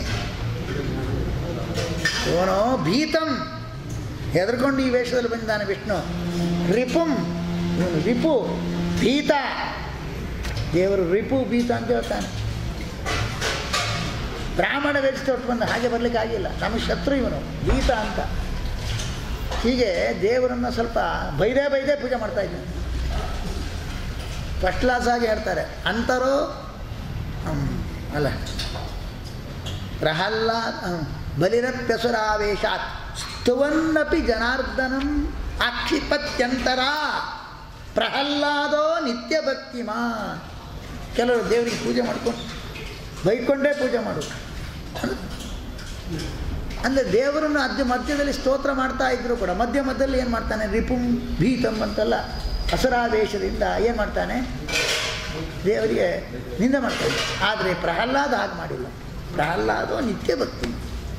ಅವನೋ ಭೀತಂ, ಹೆದರ್ಕೊಂಡು ಈ ವೇಷದಲ್ಲಿ ಬಂದಿದ್ದಾನೆ ವಿಷ್ಣು. ರಿಪುಂ, ಇವನು ರಿಪು ಭೀತ. ದೇವರು ರಿಪು ಭೀತ ಅಂತ ಹೇಳ್ತಾನೆ. ಬ್ರಾಹ್ಮಣ ವೇಷ ತೊಟ್ಟು ಬಂದ, ಹಾಗೆ ಬರಲಿಕ್ಕೆ ಆಗಿಲ್ಲ, ನಮ್ಮ ಶತ್ರು ಇವನು ಭೀತ ಅಂತ. ಹೀಗೆ ದೇವರನ್ನು ಸ್ವಲ್ಪ ಬೈದೇ ಬೈದೇ ಪೂಜೆ ಮಾಡ್ತಾ ಇದ್ದಾನೆ. ಫಸ್ಟ್ ಕ್ಲಾಸ್ ಆಗಿ ಹೇಳ್ತಾರೆ ಅಂತರೋ ಅಲ್ಲ ಪ್ರಹ್ಲಾದ ಬಲಿರಪ್ಯಸುರಾವೇಶಾತ್ ಸ್ತುವನ್ನಪಿ ಜನಾರ್ದನಂ ಆಕ್ಷಿಪತ್ಯಂತರ ಪ್ರಹ್ಲಾದೋ ನಿತ್ಯ ಭಕ್ತಿಮಾ. ಕೆಲವರು ದೇವರಿಗೆ ಪೂಜೆ ಮಾಡ್ಕೊಂಡು ಬೈಕೊಂಡೇ ಪೂಜೆ ಮಾಡೋದು. ಅಂದರೆ ದೇವರನ್ನು ಅದ್ಯ ಮಧ್ಯದಲ್ಲಿ ಸ್ತೋತ್ರ ಮಾಡ್ತಾ ಇದ್ರು ಕೂಡ ಮಧ್ಯ ಮಧ್ಯದಲ್ಲಿ ಏನು ಮಾಡ್ತಾನೆ? ರಿಪುಂ ಭೀತಂ ಅಂತೆಲ್ಲ ಅಸುರಾವೇಶದಿಂದ ಏನು ಮಾಡ್ತಾನೆ? ದೇವರಿಗೆ ನಿಂದೆ ಮಾಡ್ತಾನೆ. ಆದರೆ ಪ್ರಹ್ಲಾದ ಹಾಗೆ ಮಾಡಿಲ್ಲ. ಪ್ರಹ್ಲಾದೋ ನಿತ್ಯ ಭಕ್ತಿ.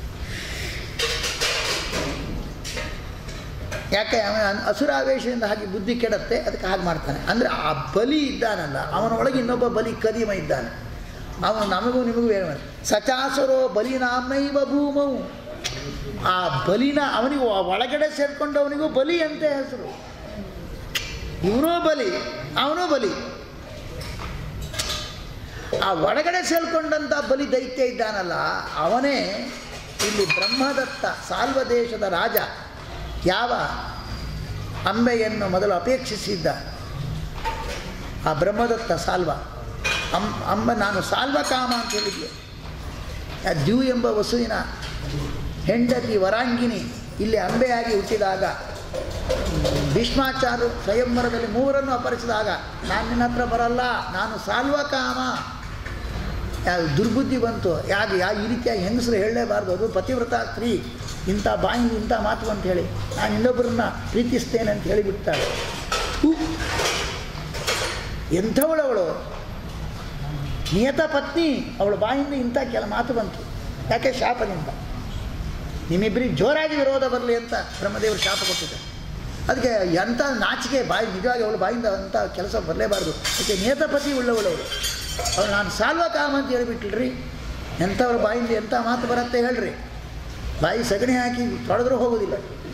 ಯಾಕೆ? ಅವನ ಅಸುರಾವೇಶದಿಂದ ಹಾಗೆ ಬುದ್ಧಿ ಕೆಡತ್ತೆ, ಅದಕ್ಕೆ ಹಾಗೆ ಮಾಡ್ತಾನೆ. ಅಂದರೆ ಆ ಬಲಿ ಇದ್ದಾನಲ್ಲ, ಅವನೊಳಗೆ ಇನ್ನೊಬ್ಬ ಬಲಿ ಕದಿಮ ಇದ್ದಾನೆ. ಅವನು ನಮಗೂ ನಿಮಗೂ ಏನು ಮಾಡಿ ಸಚಾಸುರೋ ಬಲಿನಾಮೈವ ಭೂಮೌ. ಆ ಬಲಿನ ಅವನಿಗೂ ಒಳಗಡೆ ಸೇರಿಕೊಂಡವನಿಗೂ ಬಲಿ ಅಂತ ಹೆಸರು. ಇವನೂ ಬಲಿ, ಅವನೂ ಬಲಿ. ಆ ಒಳಗಡೆ ಸೇರಿಕೊಂಡಂಥ ಬಲಿ ದೈತ್ಯ ಇದ್ದಾನಲ್ಲ, ಅವನೇ ಇಲ್ಲಿ ಬ್ರಹ್ಮದತ್ತ ಸಾಲ್ವ ದೇಶದ ರಾಜ. ಯಾವ ಅಂಬೆಯನ್ನು ಮೊದಲು ಅಪೇಕ್ಷಿಸಿದ್ದ ಆ ಬ್ರಹ್ಮದತ್ತ ಸಾಲ್ವ ಅಂ ಅಂಬ ನಾನು ಸಾಲ್ವ ಕಾಮ ಅಂತ ಹೇಳಿದ್ದೆ. ಆ ದ್ಯೂ ಎಂಬ ವಸುವಿನ ಹೆಂಡತಿ ವರಾಂಗಿನಿ ಇಲ್ಲಿ ಅಂಬೆಯಾಗಿ ಹುಟ್ಟಿದಾಗ ಭೀಷ್ಮಾಚಾರ್ಯರು ಸ್ವಯಂವರದಲ್ಲಿ ಮೂವರನ್ನು ಅಪಹರಿಸಿದಾಗ ನಾನು ನಿನ್ನ ಹತ್ರ ಬರಲ್ಲ, ನಾನು ಸಾಲ್ವ ಕಾಮ. ಯಾವ ದುರ್ಬುದ್ಧಿ ಬಂತು? ಯಾಕೆ ಯಾವ ಈ ರೀತಿಯಾಗಿ ಹೆಂಗಸರು ಹೇಳಲೇಬಾರ್ದು, ಅದು ಪತಿವ್ರತ ಸ್ತ್ರೀ, ಇಂಥ ಬಾಯಿಂದ ಇಂಥ ಮಾತು ಅಂತ ಹೇಳಿ ನಾನು ಇನ್ನೊಬ್ಬರನ್ನ ಪ್ರೀತಿಸ್ತೇನೆ ಅಂತ ಹೇಳಿಬಿಡ್ತಾಳೆ. ಎಂಥವಳವಳು ನಿಯತ ಪತ್ನಿ, ಅವಳ ಬಾಯಿಂದ ಇಂಥ ಕೆಲ ಮಾತು ಬಂತು. ಯಾಕೆ? ಶಾಪದಿಂದ. ನಿಮ್ಮಿಬ್ಬರಿಗೆ ಜೋರಾಗಿ ವಿರೋಧ ಬರಲಿ ಅಂತ ಬ್ರಹ್ಮದೇವರು ಶಾಪ ಕೊಟ್ಟಿದ್ದಾರೆ. ಅದಕ್ಕೆ ಎಂಥ ನಾಚಿಕೆ ಬಾಯಿ, ನಿಜವಾಗಿ ಅವಳ ಬಾಯಿಂದ ಅಂಥ ಕೆಲಸ ಬರಲೇಬಾರ್ದು. ಅದಕ್ಕೆ ನಿಯತಪತಿ ಉಳ್ಳವಳವಳು ಅವಳು ನಾನು ಸಾಲ್ವ ಕಾಮ ಅಂತ ಹೇಳಿಬಿಟ್ಲ್ರಿ. ಎಂಥವ್ರ ಬಾಯಿಂದ ಎಂಥ ಮಾತು ಬರುತ್ತೆ ಹೇಳ್ರಿ? ಬಾಯಿ ಸಗಣಿ ಹಾಕಿ ತೊಳೆದ್ರೂ ಹೋಗೋದಿಲ್ಲ.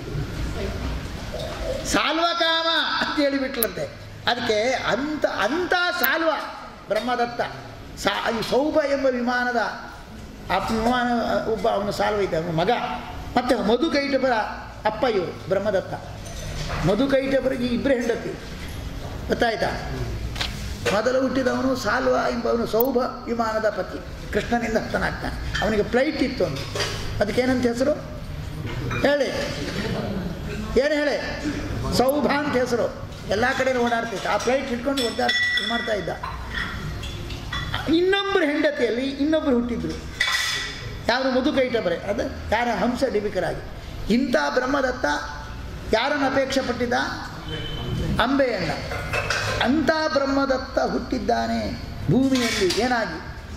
ಸಾಲ್ವ ಕಾಮ ಅಂತ ಹೇಳಿಬಿಟ್ಲಂತೆ. ಅದಕ್ಕೆ ಅಂಥ ಅಂಥ ಸಾಲ್ವ ಬ್ರಹ್ಮದತ್ತ ಸಾ ಈ ಸೌಭ ಎಂಬ ವಿಮಾನದ ಆ ವಿಮಾನ ಒಬ್ಬ ಅವನು ಸಾಲ್ವ ಇದ್ದ, ಅವನ ಮಗ. ಮತ್ತು ಮಧುಕೈಟಭರ ಅಪ್ಪ ಇವರು ಬ್ರಹ್ಮದತ್ತ. ಮಧುಕೈಟಭರಿಗೆ ಇಬ್ಬರೇ ಹೆಂಡತಿ, ಗೊತ್ತಾಯ್ತಾ? ಮೊದಲು ಹುಟ್ಟಿದವನು ಸಾಲ್ವ ಎಂಬವನು ಸೌಭ ವಿಮಾನದ ಪತಿ, ಕೃಷ್ಣನಿಂದ ಹತ್ತನಾಗ್ತಾನೆ. ಅವನಿಗೆ ಫ್ಲೈಟ್ ಇತ್ತು ಒಂದು, ಅದಕ್ಕೇನಂತ ಹೆಸರು ಹೇಳಿ? ಏನು ಹೇಳಿ? ಸೌಭ ಅಂತ ಹೆಸರು. ಎಲ್ಲ ಕಡೆ ಓಡಾಡ್ತಿತ್ತು. ಆ ಫ್ಲೈಟ್ ಇಟ್ಕೊಂಡು ಓಡಾಡ್ ಮಾಡ್ತಾ ಇದ್ದ. ಇನ್ನೊಬ್ಬರು ಹೆಂಡತಿಯಲ್ಲಿ ಇನ್ನೊಬ್ಬರು ಹುಟ್ಟಿದ್ರು. ಯಾರು? ಮಧುಕೈಟಭರೆ. ಅದು ಯಾರ? ಹಂಸ ಡಿಬಿಕರಾಗಿ. ಇಂಥ ಬ್ರಹ್ಮದತ್ತ ಯಾರನ್ನು ಅಪೇಕ್ಷೆ ಪಟ್ಟಿದ್ದ? ಅಂಬೆಯಣ್ಣ. ಅಂಥ ಬ್ರಹ್ಮದತ್ತ ಹುಟ್ಟಿದ್ದಾನೆ ಭೂಮಿಯಲ್ಲಿ. ಏನಾಗಿ?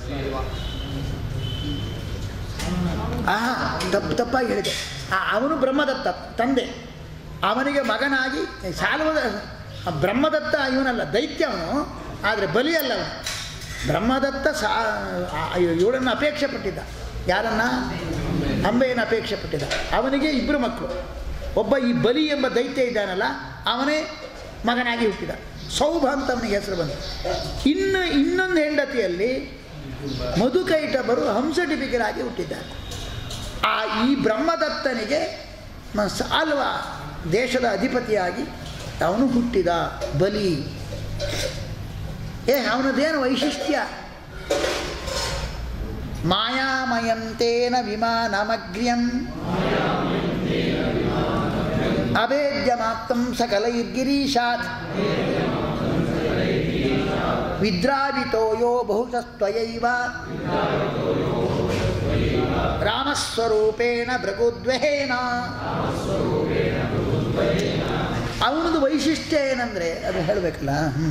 ಆಹಾ, ತಪ್ಪು ತಪ್ಪಾಗಿ ಹೇಳಿದೆ. ಅವನು ಬ್ರಹ್ಮದತ್ತ ತಂದೆ, ಅವನಿಗೆ ಮಗನಾಗಿ ಸಾಲ್ವದ ಬ್ರಹ್ಮದತ್ತ ಇವನಲ್ಲ, ದೈತ್ಯ ಅವನು. ಆದರೆ ಬಲಿ ಅಲ್ಲ ಅವನು. ಬ್ರಹ್ಮದತ್ತ ಸಾ ಇವಳನ್ನು ಅಪೇಕ್ಷೆ ಪಟ್ಟಿದ್ದ. ಯಾರನ್ನ? ಅಂಬೆಯನ್ನು ಅಪೇಕ್ಷೆ ಪಟ್ಟಿದ್ದ. ಅವನಿಗೆ ಇಬ್ಬರು ಮಕ್ಕಳು. ಒಬ್ಬ ಈ ಬಲಿ ಎಂಬ ದೈತ್ಯ ಇದ್ದಾನಲ್ಲ, ಅವನೇ ಮಗನಾಗಿ ಹುಟ್ಟಿದ. ಸೌಭ ಅಂತ ಅವನಿಗೆ ಹೆಸರು ಬಂತು. ಇನ್ನು ಇನ್ನೊಂದು ಹೆಂಡತಿಯಲ್ಲಿ ಮಧುಕೈಟಭರು ಹಂಸಡಿಬಿಗರಾಗಿ ಹುಟ್ಟಿದ್ದಾರೆ. ಆ ಈ ಬ್ರಹ್ಮದತ್ತನಿಗೆ ಸಾಲ್ವ ದೇಶದ ಅಧಿಪತಿಯಾಗಿ ಅವನು ಹುಟ್ಟಿದ ಬಲಿ. ಏ ಅವನದೇನು ವೈಶಿಷ್ಟ್ಯ? ಮಾಯಾಮಯಂತೇನ ವಿಮಾನಮಗ್ರ್ಯಂ ಅಭೇದ್ಯಮಾಪ್ತಂ ಸಕಲೈರ್ಗಿರೀಶಾತ್ ವಿದ್ರಾವಿತೋ ಯೋ ಬಹುಶಸ್ತ್ವಯೈವ ರಾಮಸ್ವರೂಪೇಣ ಭೃಗುದ್ವಹೇನ. ಅವನದು ವೈಶಿಷ್ಟ್ಯ ಏನಂದರೆ ಅದು ಹೇಳಬೇಕಲ್ಲ.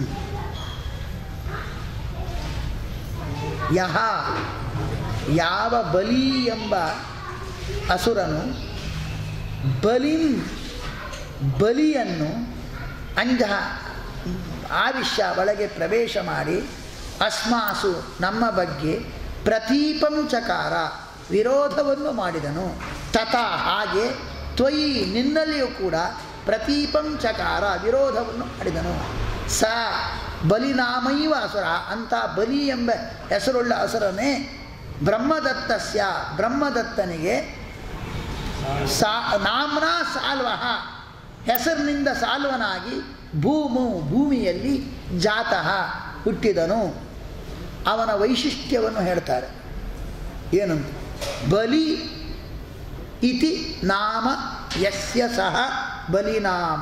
ಯಹ ಯಾವ ಬಲಿ ಎಂಬ ಅಸುರನು ಬಲಿಂ ಬಲಿಯನ್ನು ಅಂಜ ಆವಿಷ್ಯ ಒಳಗೆ ಪ್ರವೇಶ ಮಾಡಿ ಅಸ್ಮಾಸು ನಮ್ಮ ಬಗ್ಗೆ ಪ್ರತೀಪಂ ಚಕಾರ ವಿರೋಧವನ್ನು ಮಾಡಿದನು. ತಥಾ ಹಾಗೆ ತ್ವಯಿ ನಿನ್ನಲ್ಲಿಯೂ ಕೂಡ ಪ್ರತೀಪಂ ಚಕಾರ ವಿರೋಧವನ್ನು ಮಾಡಿದನು. ಸ ಬಲಿನಾಮೈವ ಅಸುರ ಅಂತ ಬಲಿ ಎಂಬ ಹೆಸರುಳ್ಳ ಅಸುರನೇ ಬ್ರಹ್ಮದತ್ತಸ್ಯ ಬ್ರಹ್ಮದತ್ತನಿಗೆ ಸಾ ನಾಮ್ನಾ ಸಾಲ್ವಃ ಹೆಸರಿನಿಂದ ಸಾಲ್ವನಾಗಿ ಭೂಮು ಭೂಮಿಯಲ್ಲಿ ಜಾತಃ ಹುಟ್ಟಿದನು. ಅವನ ವೈಶಿಷ್ಟ್ಯವನ್ನು ಹೇಳ್ತಾರೆ. ಏನಂತ ಬಲಿ ಇತಿ ನಾಮ ಯಸ್ಯ ಸಹ ಬಲಿನಾಮ.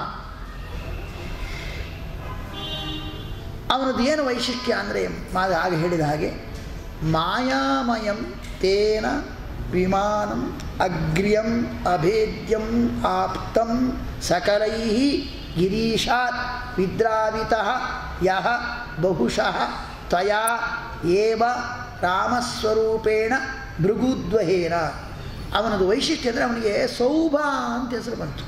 ಅವನದ್ದು ಏನು ವೈಶಿಷ್ಟ್ಯ ಅಂದರೆ ಹಾಗೆ ಹೇಳಿದ ಹಾಗೆ ಮಾಯಾಮಯಂ ತೇನ ವಿಮಾನಂ ಅಗ್ರ್ಯಂ ಅಭೇದ್ಯಂ ಆಪ್ತಂ ಸಕಲೈ ಗಿರೀಶಾತ್ ವಿದ್ರಾವಿತಃ ಯಹ ಬಹುಶಃ ತ್ವಯಾ ಏವ ರಾಮಸ್ವರೂಪೇಣ ಭೃಗುದ್ವಹೇನ. ಅವನದು ವೈಶಿಷ್ಟ್ಯ ಅಂದರೆ ಅವನಿಗೆ ಸೌಭ ಅಂತ ಹೆಸರು ಬಂತು.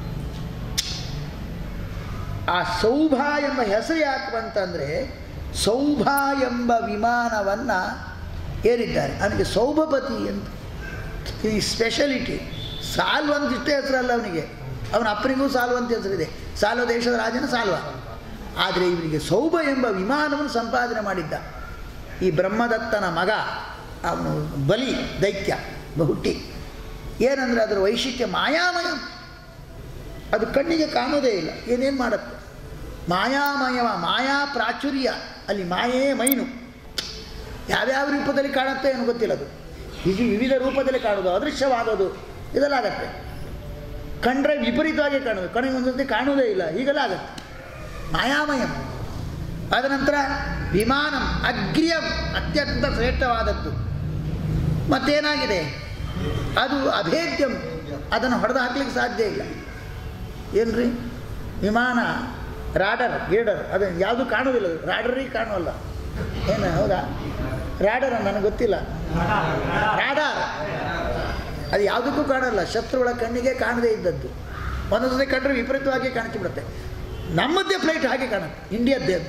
ಆ ಸೌಭ ಎಂಬ ಹೆಸರು ಯಾಕೆ ಬಂತಂದರೆ ಸೌಭ ಎಂಬ ವಿಮಾನವನ್ನು ಏರಿದ್ದಾರೆ. ಅವನಿಗೆ ಸೌಭಪತಿ ಅಂತ ಈ ಸ್ಪೆಷಲಿಟಿ. ಸಾಲ್ವಂತ ಇಷ್ಟೇ ಹೆಸರಲ್ಲ ಅವನಿಗೆ, ಅವನ ಅಪ್ಪನಿಗೂ ಸಾಲ್ವಂತ ಹೆಸರಿದೆ. ಸಾಲ್ವ ದೇಶದ ರಾಜನ ಸಾಲ್ವ. ಆದರೆ ಇವನಿಗೆ ಸೌಭ ಎಂಬ ವಿಮಾನವನ್ನು ಸಂಪಾದನೆ ಮಾಡಿದ್ದ ಈ ಬ್ರಹ್ಮದತ್ತನ ಮಗ ಅವನು ಬಲಿ ದೈತ್ಯ ಬಹುಟ್ಟಿ. ಏನಂದರೆ ಅದರ ವೈಶಿಷ್ಟ್ಯ ಮಾಯಾಮಯ. ಅದು ಕಣ್ಣಿಗೆ ಕಾಣೋದೇ ಇಲ್ಲ, ಏನೇನು ಮಾಡುತ್ತೆ. ಮಾಯಾಮಯವ ಮಾಯಾ ಪ್ರಾಚುರ್ಯ. ಅಲ್ಲಿ ಮಾಯೇ ಮೈನು. ಯಾವ್ಯಾವ ರೂಪದಲ್ಲಿ ಕಾಣುತ್ತೆ ಏನು ಗೊತ್ತಿಲ್ಲ. ಅದು ಇದು ವಿವಿಧ ರೂಪದಲ್ಲಿ ಕಾಣೋದು, ಅದೃಶ್ಯವಾಗೋದು ಇದೆಲ್ಲ ಆಗತ್ತೆ. ಕಂಡ್ರೆ ವಿಪರೀತವಾಗಿ ಕಾಣೋದು, ಕಣ್ಣಿಗೆ ಒಂದೊಂದು ಕಾಣೋದೇ ಇಲ್ಲ, ಹೀಗೆಲ್ಲ ಆಗತ್ತೆ. ಮಾಯಾಮಯ. ಆದ ನಂತರ ವಿಮಾನಂ ಅಗ್ರ್ಯಂ ಅತ್ಯಂತ ಶ್ರೇಷ್ಠವಾದದ್ದು. ಮತ್ತೇನಾಗಿದೆ ಅದು ಅಭೇದ್ಯಂ, ಅದನ್ನು ಹೊಡೆದು ಹಾಕ್ಲಿಕ್ಕೆ ಸಾಧ್ಯ ಇಲ್ಲ. ಏನ್ರಿ ವಿಮಾನ ರಾಡರ್ ಗೀಡರ್ ಅದನ್ನು ಯಾವುದು ಕಾಣೋದಿಲ್ಲ. ರಾಡರಿಗೆ ಕಾಣೋಲ್ಲ ಏನು? ಹೌದಾ? ರಾಡರ್ ನನಗೆ ಗೊತ್ತಿಲ್ಲ. ರಾಡಾರ್ ಅದು ಯಾವುದಕ್ಕೂ ಕಾಣಲ್ಲ. ಶತ್ರುಗಳ ಕಣ್ಣಿಗೆ ಕಾಣದೇ ಇದ್ದದ್ದು. ಒಂದೊಂದೇ ಕಂಡ್ರೆ ವಿಪರೀತವಾಗಿ ಕಾಣಿಸಿಬಿಡುತ್ತೆ. ನಮ್ಮದೇ ಫ್ಲೈಟ್ ಹಾಗೆ ಕಾಣುತ್ತೆ, ಇಂಡಿಯಾದ್ದೇ ಅಂತ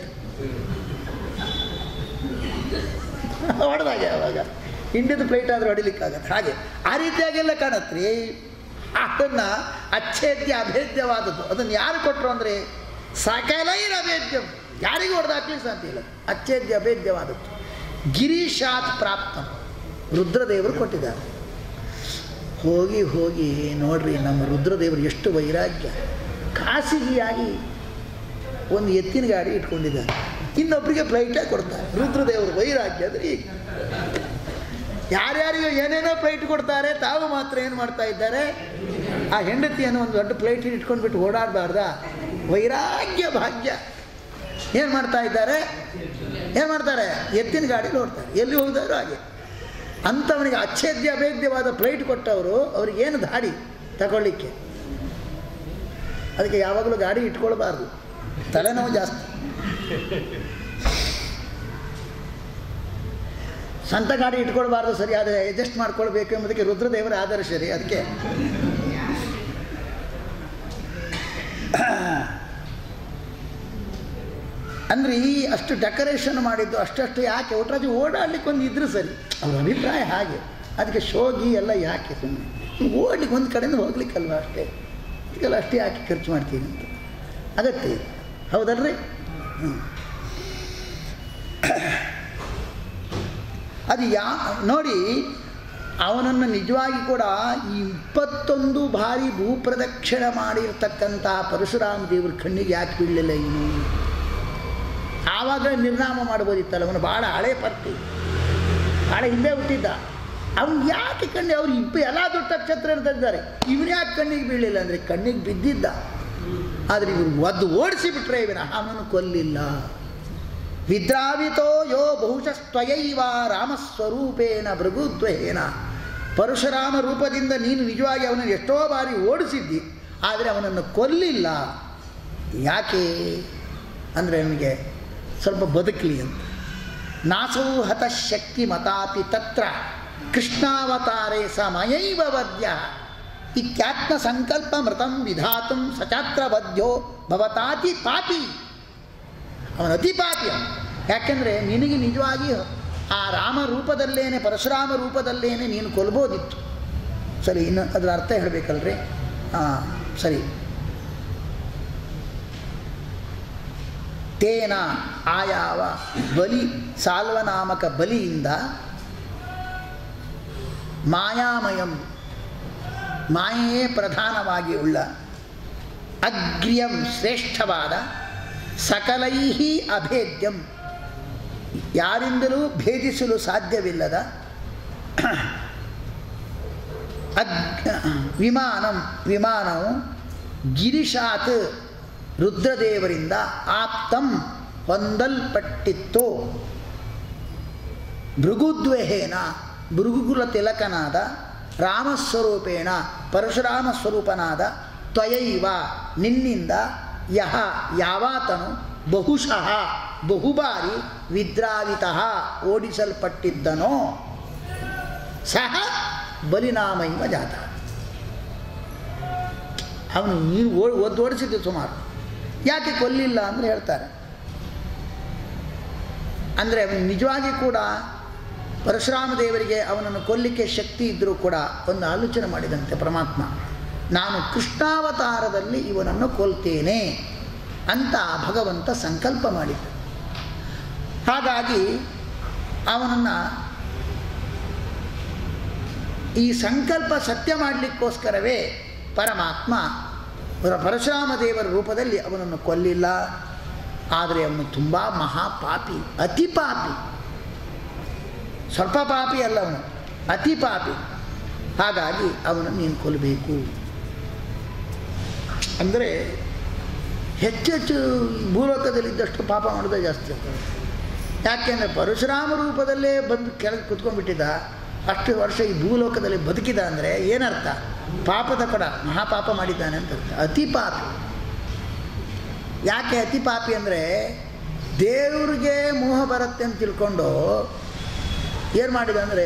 ಹೊಡೆದಾಗೆ. ಅವಾಗ ಇಂಡಿಯಾದ ಫ್ಲೈಟ್ ಆದರೆ ಹೊಡಿಲಿಕ್ಕಾಗತ್ತೆ. ಹಾಗೆ ಆ ರೀತಿಯಾಗೆಲ್ಲ ಕಾಣತ್ರಿ. ಅದನ್ನು ಅಚ್ಛೇದ್ಯ ಅಭೇದ್ಯವಾದದ್ದು ಅದನ್ನು ಯಾರು ಕೊಟ್ಟರು ಅಂದರೆ ಸಕಲೈರ್ ಅಭೇದ್ಯಂ, ಯಾರಿಗೂ ಹೊಡೆದಾಕ್ಲಿಕ್ಕೆ ಸಾಧ್ಯ ಇಲ್ಲ. ಅಚ್ಛೇದ್ಯ ಅಭೇದ್ಯವಾದದ್ದು ಗಿರೀಶಾತ್ ಪ್ರಾಪ್ತಂ, ರುದ್ರದೇವರು ಕೊಟ್ಟಿದ್ದಾರೆ. ಹೋಗಿ ಹೋಗಿ ನೋಡ್ರಿ ನಮ್ಮ ರುದ್ರದೇವರು ಎಷ್ಟು ವೈರಾಗ್ಯ. ಖಾಸಗಿಯಾಗಿ ಒಂದು ಎತ್ತಿನ ಗಾಡಿ ಇಟ್ಕೊಂಡಿದ್ದಾರೆ, ಇನ್ನೊಬ್ಬರಿಗೆ ಫ್ಲೈಟೇ ಕೊಡ್ತಾರೆ. ರುದ್ರದೇವರು ವೈರಾಗ್ಯ ಅಂದರೆ ಈಗ ಯಾರ್ಯಾರಿಗೂ ಏನೇನೋ ಫ್ಲೈಟ್ ಕೊಡ್ತಾರೆ, ತಾವು ಮಾತ್ರ ಏನು ಮಾಡ್ತಾ ಇದ್ದಾರೆ, ಆ ಹೆಂಡತಿಯನ್ನು ಒಂದು ದೊಡ್ಡ ಫ್ಲೈಟ್ ಇಟ್ಕೊಂಡ್ಬಿಟ್ಟು ಓಡಾಡಬಾರ್ದ? ವೈರಾಗ್ಯ ಭಾಗ್ಯ. ಏನು ಮಾಡ್ತಾ ಇದ್ದಾರೆ? ಏನು ಮಾಡ್ತಾರೆ? ಎತ್ತಿನ ಗಾಡೀಲಿ ಓಡ್ತಾರೆ, ಎಲ್ಲಿ ಹೋಗಿದಾರೋ ಹಾಗೆ. ಅಂಥವನಿಗೆ ಅಚ್ಛೇದ್ಯ ಅಭೇದ್ಯವಾದ ಫ್ಲೈಟ್ ಕೊಟ್ಟವರು ಅವ್ರಿಗೇನು ದಾಡಿ ತಗೊಳ್ಳಿಕ್ಕೆ. ಅದಕ್ಕೆ ಯಾವಾಗಲೂ ಗಾಡಿ ಇಟ್ಕೊಳ್ಬಾರ್ದು, ತಲೆನೋವು ಜಾಸ್ತಿ. ಸ್ವಂತ ಗಾಡಿ ಇಟ್ಕೊಳ್ಬಾರ್ದು, ಸರಿ, ಆದರೆ ಅಡ್ಜಸ್ಟ್ ಮಾಡ್ಕೊಳ್ಬೇಕು ಎಂಬುದಕ್ಕೆ ರುದ್ರದೇವರ ಆದರ್ಶ ರೀ. ಅದಕ್ಕೆ ಅಂದರೆ ಈ ಅಷ್ಟು ಡೆಕೋರೇಷನ್ ಮಾಡಿದ್ದು ಅಷ್ಟಷ್ಟು ಯಾಕೆ? ಒಟ್ಟರಾಜು ಓಡಾಡ್ಲಿಕ್ಕೆ ಒಂದು ಇದ್ರು ಸರಿ, ಅವ್ರ ಅಭಿಪ್ರಾಯ ಹಾಗೆ. ಅದಕ್ಕೆ ಶೋಗಿ ಎಲ್ಲ ಯಾಕೆ? ಸುಮ್ಮನೆ ಓಡ್ಲಿಕ್ಕೆ ಒಂದು ಕಡೆಯಿಂದ ಹೋಗ್ಲಿಕ್ಕಲ್ವ ಅಷ್ಟೇ. ಇದಕ್ಕೆಲ್ಲ ಅಷ್ಟೇ ಯಾಕೆ ಖರ್ಚು ಮಾಡ್ತೀನಿ ಅಂತ ಅಗತ್ಯ ಇದೆ, ಹೌದಲ್ರಿ? ಹ್ಞೂ ಅದು ಯಾ ನೋಡಿ, ಅವನನ್ನು ನಿಜವಾಗಿ ಕೂಡ ಈ ಇಪ್ಪತ್ತೊಂದು ಬಾರಿ ಭೂಪ್ರದಕ್ಷಿಣೆ ಮಾಡಿರ್ತಕ್ಕಂಥ ಪರಶುರಾಮ ದೇವ್ರ ಕಣ್ಣಿಗೆ ಯಾಕೆ ಬೀಳಲಿಲ್ಲ ಇವನು? ಆವಾಗ ನಿರ್ನಾಮ ಮಾಡ್ಬೋದಿತ್ತಲ್ಲ. ಅವನು ಭಾಳ ಹಳೆ ಪರ್ತಿ, ಭಾಳ ಹಿಂದೆ ಹುಟ್ಟಿದ್ದ. ಅವ್ನು ಯಾಕೆ ಕಣ್ಣಿ ಅವ್ರು ಇಬ್ಬ ಎಲ್ಲ ದೊಡ್ಡ ನಕ್ಷತ್ರ ಇರ್ತಿದ್ದಾರೆ, ಇವನು ಯಾಕೆ ಕಣ್ಣಿಗೆ ಬೀಳಿಲ್ಲ ಅಂದರೆ ಕಣ್ಣಿಗೆ ಬಿದ್ದಿದ್ದ. ಆದರೆ ಇವರು ಒದ್ದು ಓಡಿಸಿಬಿಟ್ರೆ ಇವನ ಅವನನ್ನು ಕೊಲ್ಲಿಲ್ಲ. ವಿದ್ರಾವಿತೋ ಯೋ ಬಹುಶಸ್ತ್ವಯೈವ ರಾಮಸ್ವರೂಪೇಣ ಭೃಗುದ್ವೇನ. ಪರಶುರಾಮ ರೂಪದಿಂದ ನೀನು ನಿಜವಾಗಿ ಅವನನ್ನು ಎಷ್ಟೋ ಬಾರಿ ಓಡಿಸಿದ್ದಿ, ಆದರೆ ಅವನನ್ನು ಕೊಲ್ಲಿಲ್ಲ. ಯಾಕೆ ಅಂದರೆ ಅವನಿಗೆ ಸ್ವಲ್ಪ ಬದುಕಲಿ ಅಂತ. ನಾಸೌ ಹತಶಕ್ತಿ ಮತಾಪಿ ತತ್ರ ಕೃಷ್ಣಾವತಾರೇ ಸಮಯೈವ ವದ್ಯ ಇತ್ಯಾತ್ಮ ಸಂಕಲ್ಪ ಮೃತಂ ವಿಧಾತುಂ ಸಚಾತ್ರ ಬದ್ಧೋ ಭವತಾತಿ ಪಾಪಿ. ಅವನು ಅತಿ ಪಾಪಿ. ಯಾಕೆಂದರೆ ನಿನಗೆ ನಿಜವಾಗಿ ಆ ರಾಮ ರೂಪದಲ್ಲೇನೆ ಪರಶುರಾಮ ರೂಪದಲ್ಲೇನೆ ನೀನು ಕೊಲ್ಬೋದಿತ್ತು. ಸರಿ, ಇನ್ನು ಅದರ ಅರ್ಥ ಹೇಳಬೇಕಲ್ರಿ? ಹಾಂ ಸರಿ. ತೇನ ಆಯಾವ ಬಲಿ ಸಾಲ್ವನಾಮಕ ಬಲಿಯಿಂದ ಮಾಯಾಮಯಂ ಮಾಯೆಯೇ ಪ್ರಧಾನವಾಗಿ ಉಳ್ಳ ಅಗ್ರ್ಯಂ ಶ್ರೇಷ್ಠವಾದ ಸಕಲೈಹಿ ಅಭೇದ್ಯಂ ಯಾರಿಂದಲೂ ಭೇದಿಸಲು ಸಾಧ್ಯವಿಲ್ಲದ ಅಗ್ ವಿಮಾನಂ ವಿಮಾನವು ಗಿರಿಶಾತ್ ರುದ್ರದೇವರಿಂದ ಆಪ್ತಂ ಹೊಂದಲ್ಪಟ್ಟಿತ್ತು. ಭೃಗುದ್ವೇಹೇನ ಭೃಗುಕುಲ ತಿಲಕನಾದ ರಾಮಸ್ವರೂಪೇಣ ಪರಶುರಾಮ ಸ್ವರೂಪನಾದ ತ್ವಯೈವ ನಿನ್ನಿಂದ ಯಹ ಯಾವಾತನು ಬಹುಶಃ ಬಹುಬಾರಿ ವಿದ್ರಾವಿತಃ ಓಡಿಸಲ್ಪಟ್ಟಿದ್ದನೋ ಸಹ ಬಲಿನಾಮೈವ ಜಾತ. ಅವನು ನೀನು ಓ ಒದ್ದು ಓಡಿಸಿದ್ದು ಸುಮಾರು, ಯಾಕೆ ಕೊಲ್ಲಿಲ್ಲ ಅಂದರೆ ಹೇಳ್ತಾರೆ. ಅಂದರೆ ಅವನು ನಿಜವಾಗಿ ಕೂಡ ಪರಶುರಾಮ ದೇವರಿಗೆ ಅವನನ್ನು ಕೊಲ್ಲಿಕ್ಕೆ ಶಕ್ತಿ ಇದ್ದರೂ ಕೂಡ ಒಂದು ಆಲೋಚನೆ ಮಾಡಿದಂತೆ ಪರಮಾತ್ಮ, ನಾನು ಕೃಷ್ಣಾವತಾರದಲ್ಲಿ ಇವನನ್ನು ಕೊಲ್ತೇನೆ ಅಂತ ಭಗವಂತ ಸಂಕಲ್ಪ ಮಾಡಿದ್ದ. ಹಾಗಾಗಿ ಅವನನ್ನು ಈ ಸಂಕಲ್ಪ ಸತ್ಯ ಮಾಡಲಿಕ್ಕೋಸ್ಕರವೇ ಪರಮಾತ್ಮ ಪರಶುರಾಮ ದೇವರ ರೂಪದಲ್ಲಿ ಅವನನ್ನು ಕೊಲ್ಲಿಲ್ಲ. ಆದರೆ ಅವನು ತುಂಬ ಮಹಾಪಾಪಿ, ಅತಿ ಪಾಪಿ. ಸ್ವಲ್ಪ ಪಾಪಿ ಅಲ್ಲ, ಅವನು ಅತಿ ಪಾಪಿ. ಹಾಗಾಗಿ ಅವನನ್ನು ನೀನು ಕೊಲ್ಲಬೇಕು. ಅಂದರೆ ಹೆಚ್ಚೆಚ್ಚು ಭೂಲೋಕದಲ್ಲಿದ್ದಷ್ಟು ಪಾಪ ಮಾಡೋದೇ ಜಾಸ್ತಿ ಆಗ್ತದೆ. ಯಾಕೆಂದರೆ ಪರಶುರಾಮ ರೂಪದಲ್ಲೇ ಬಂದು ಕೆಳಗೆ ಕುತ್ಕೊಂಡ್ಬಿಟ್ಟಿದ್ದ, ಅಷ್ಟು ವರ್ಷ ಈ ಭೂಲೋಕದಲ್ಲಿ ಬದುಕಿದ ಅಂದರೆ ಏನರ್ಥ? ಪಾಪದ ಕಡ ಮಹಾಪಾಪ ಮಾಡಿದ್ದಾನೆ ಅಂತ ಅರ್ಥ. ಅತಿ ಪಾಪಿ. ಯಾಕೆ ಅತಿ ಪಾಪಿ ಅಂದರೆ ದೇವ್ರಿಗೆ ಮೋಹ ಬರುತ್ತೆ ಅಂತ ತಿಳ್ಕೊಂಡು ಏನು ಮಾಡಿದ ಅಂದರೆ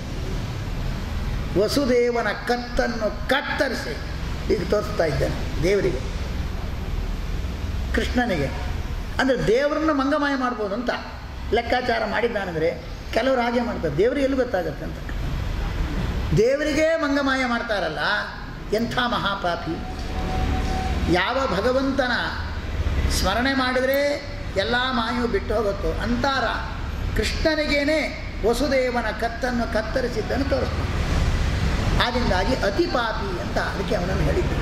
ವಸುದೇವನ ಕತ್ತನ್ನು ಕತ್ತರಿಸಿ ಈಗ ತೋರಿಸ್ತಾ ಇದ್ದಾನೆ ದೇವರಿಗೆ, ಕೃಷ್ಣನಿಗೆ. ಅಂದರೆ ದೇವರನ್ನು ಮಂಗಮಾಯ ಮಾಡ್ಬೋದು ಅಂತ ಲೆಕ್ಕಾಚಾರ ಮಾಡಿದ್ದಾನೆಂದರೆ ಕೆಲವರು ಹಾಗೆ ಮಾಡ್ತಾರೆ. ದೇವರಿಗೆ ಎಲ್ಲಿ ಗೊತ್ತಾಗುತ್ತೆ ಅಂತ ದೇವರಿಗೇ ಮಂಗಮಾಯ ಮಾಡ್ತಾರಲ್ಲ, ಎಂಥ ಮಹಾಪಾಪಿ. ಯಾವ ಭಗವಂತನ ಸ್ಮರಣೆ ಮಾಡಿದರೆ ಎಲ್ಲ ಮಾಯು ಬಿಟ್ಟು ಹೋಗುತ್ತೋ ಅಂತಾರ ಕೃಷ್ಣನಿಗೇನೆ ವಸುದೇವನ ಕತ್ತನ್ನು ಕತ್ತರಿಸಿದ್ದನ್ನು ತೋರಿಸ್ತಾನೆ. ಆದ್ದರಿಂದಾಗಿ ಅತಿ ಪಾಪಿ ಅಂತ ಅದಕ್ಕೆ ಅವನನ್ನು ಹೇಳಿದ್ದರು.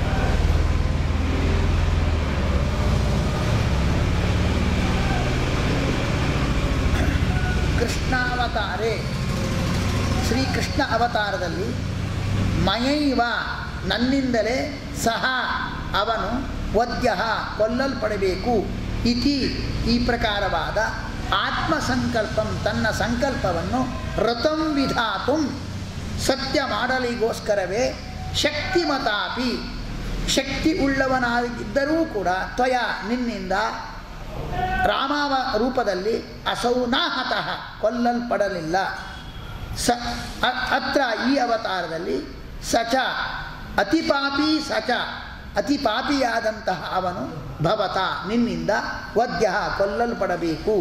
ಕೃಷ್ಣಾವತಾರೇ ಶ್ರೀಕೃಷ್ಣ ಅವತಾರದಲ್ಲಿ ಮಯೈವ ನನ್ನಿಂದಲೇ ಸಹ ಅವನು ವದ್ಯ ಕೊಲ್ಲಲ್ಪಡಬೇಕು ಇತಿ ಈ ಪ್ರಕಾರವಾದ ಆತ್ಮಸಂಕಲ್ಪಂ ತನ್ನ ಸಂಕಲ್ಪವನ್ನು ರತಂ ವಿಧಾತು ಸತ್ಯ ಮಾಡಲಿಗೋಸ್ಕರವೇ ಶಕ್ತಿಮತಾಪಿ ಶಕ್ತಿ ಉಳ್ಳವನಾಗಿದ್ದರೂ ಕೂಡ ತ್ವಯ ನಿನ್ನಿಂದ ರಾಮವ ರೂಪದಲ್ಲಿ ಅಸೌ ನಾಹತಃ ಕೊಲ್ಲಲ್ಪಡಲಿಲ್ಲ. ಸ ಅತ್ರ ಈ ಅವತಾರದಲ್ಲಿ ಸಚ ಅತಿಪಾಪಿ ಸಚ ಅತಿಪಾಪಿಯಾದಂತಹ ಅವನು ಭವತ ನಿನ್ನಿಂದ ವದ್ಯ ಕೊಲ್ಲಲ್ಪಡಬೇಕು.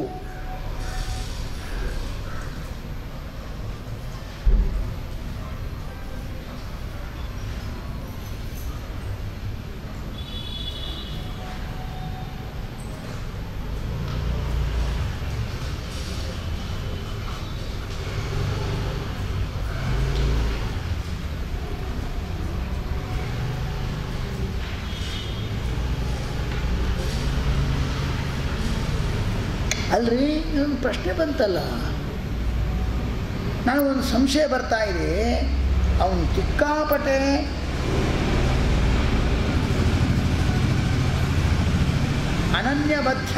ಅಲ್ರಿ ಒಂದು ಪ್ರಶ್ನೆ ಬಂತಲ್ಲ, ನನಗೊಂದು ಸಂಶಯ ಬರ್ತಾ ಇದೆ, ಅವನು ಸಿಕ್ಕಾಪಟ್ಟೆ ಅನನ್ಯಬದ್ಧ,